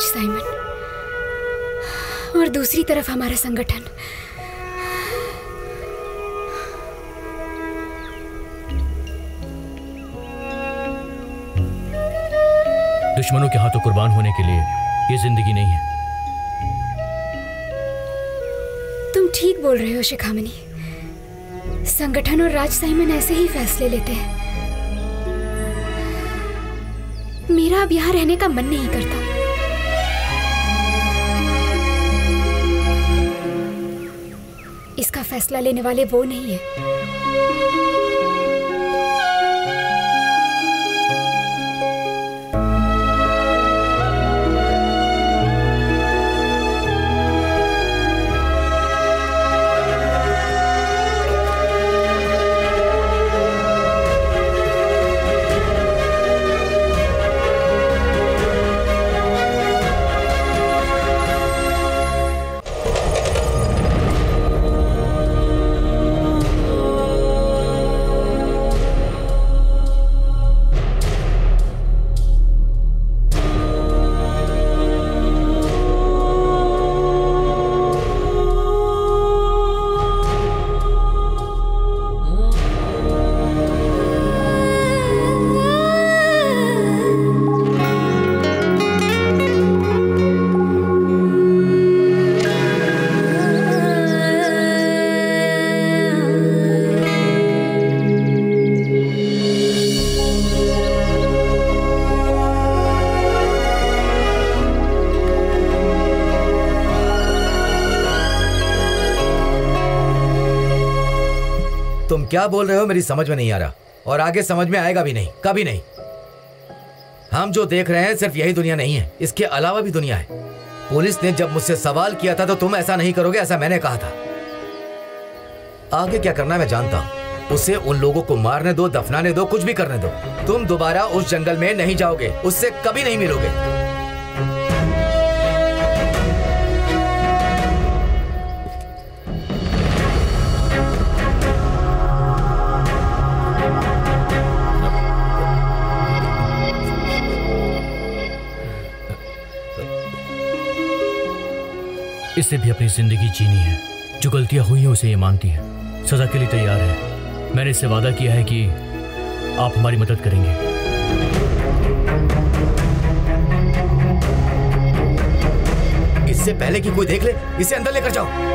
साइमन और दूसरी तरफ हमारा संगठन। दुश्मनों के हाथों कुर्बान होने के लिए ये जिंदगी नहीं है। तुम ठीक बोल रहे हो शिखामणि। संगठन और राज साइमन ऐसे ही फैसले लेते हैं। मेरा अब यहाँ रहने का मन नहीं करता। इसका फैसला लेने वाले वो नहीं है। तुम क्या बोल रहे हो मेरी समझ में नहीं आ रहा, और आगे समझ में आएगा भी नहीं, कभी नहीं। हम जो देख रहे हैं सिर्फ यही दुनिया नहीं है, इसके अलावा भी दुनिया है। पुलिस ने जब मुझसे सवाल किया था तो तुम ऐसा नहीं करोगे, ऐसा मैंने कहा था। आगे क्या करना मैं जानता हूँ। उसे उन लोगों को मारने दो, दफनाने दो, कुछ भी करने दो। तुम दोबारा उस जंगल में नहीं जाओगे, उससे कभी नहीं मिलोगे। इससे भी अपनी जिंदगी जीनी है। जो गलतियां हुई हैं उसे ये मानती है, सजा के लिए तैयार है। मैंने इससे वादा किया है कि आप हमारी मदद करेंगे। इससे पहले कि कोई देख ले, इसे अंदर लेकर जाओ।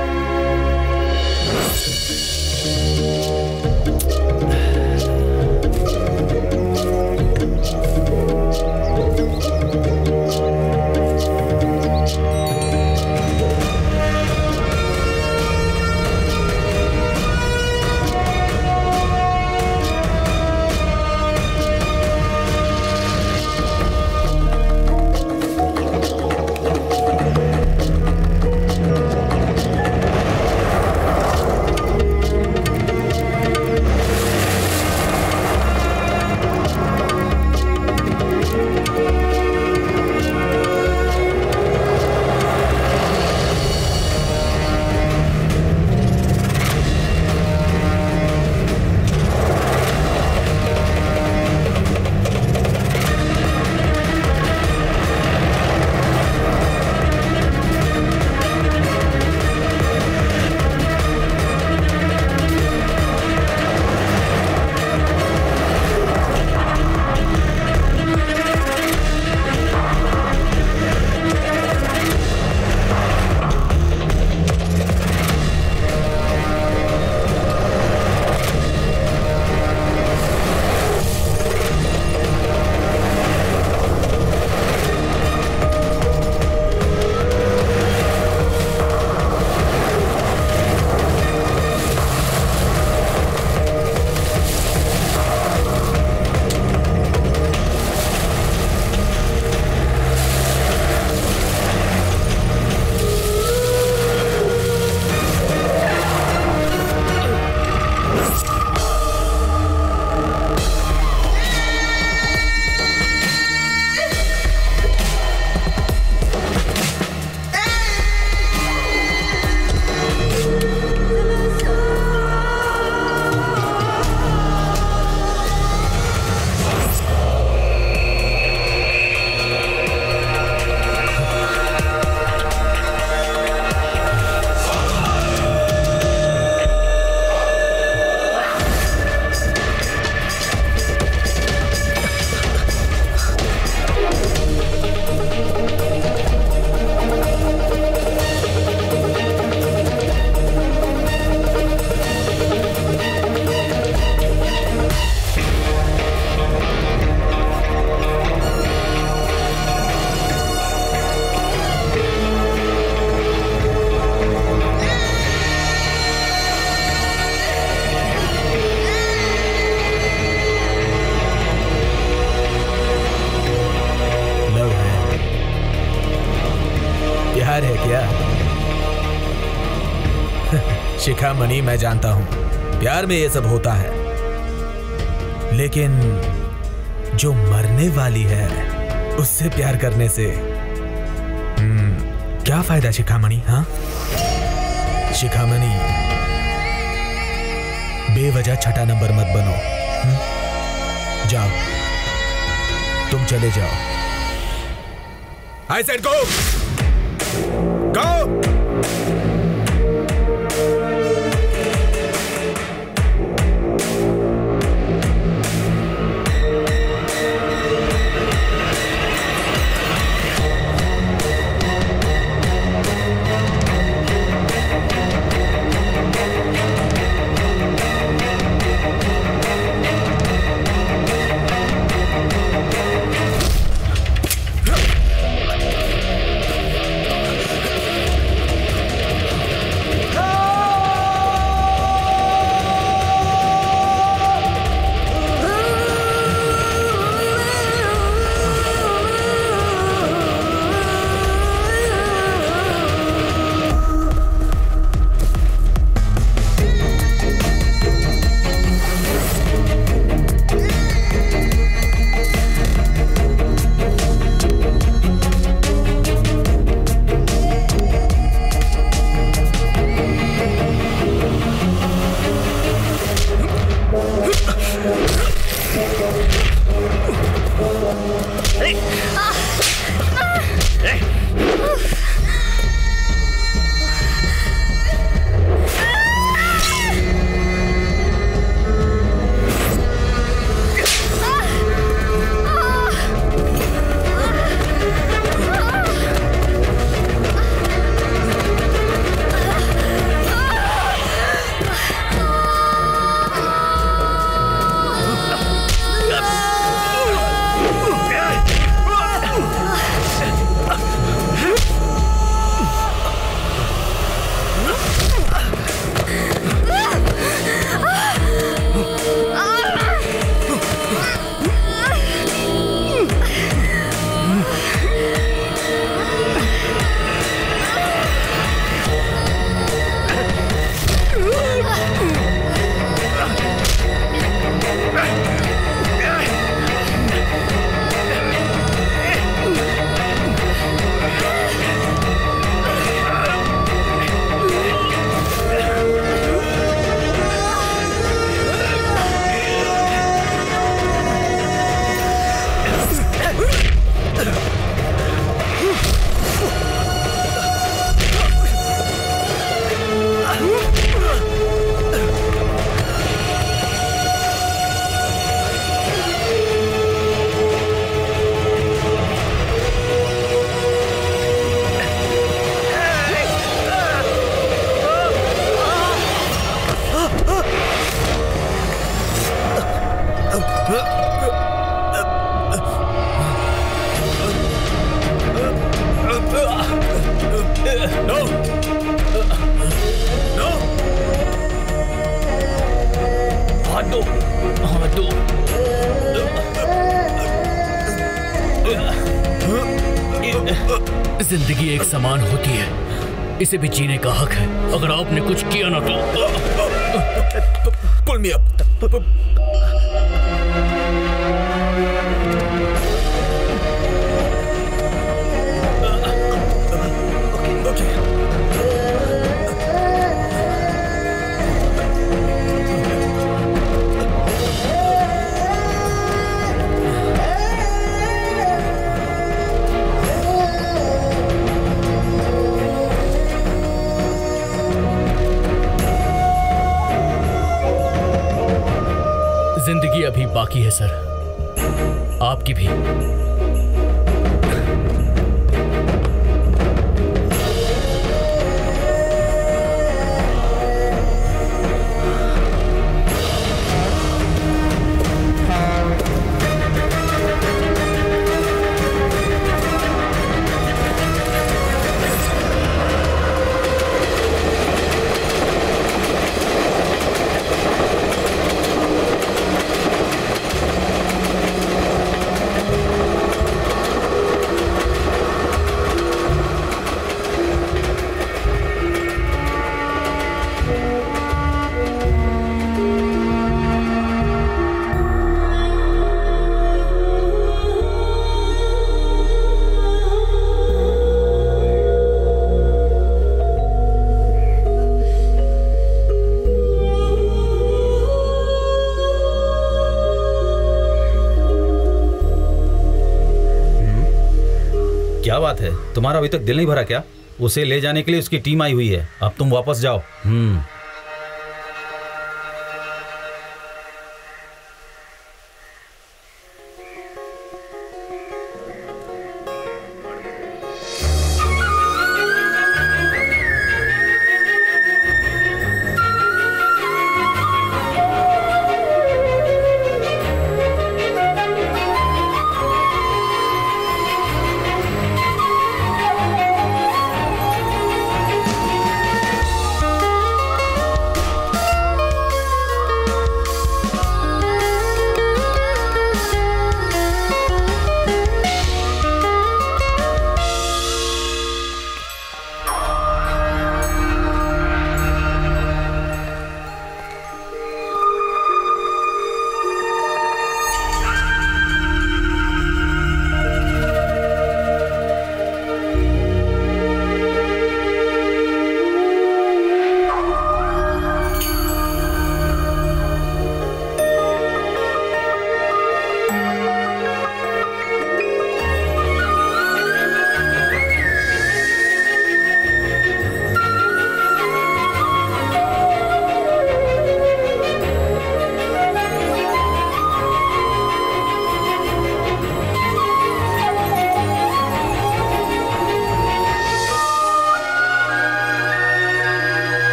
शिखा मणि, मैं जानता हूं प्यार में ये सब होता है, लेकिन जो मरने वाली है उससे प्यार करने से हम्म, क्या फायदा शिखामणि? हाँ शिखामणि, बेवजह छठा नंबर मत बनो। हुँ? जाओ, तुम चले जाओ। I said go! Go! जिंदगी एक समान होती है, इसे भी जीने का हक है। अगर आपने कुछ किया ना तो पुल मी अप। जिंदगी अभी बाकी है सर, आपकी भी। बात है? तुम्हारा अभी तक दिल नहीं भरा क्या? उसे ले जाने के लिए उसकी टीम आई हुई है। अब तुम वापस जाओ। हम्म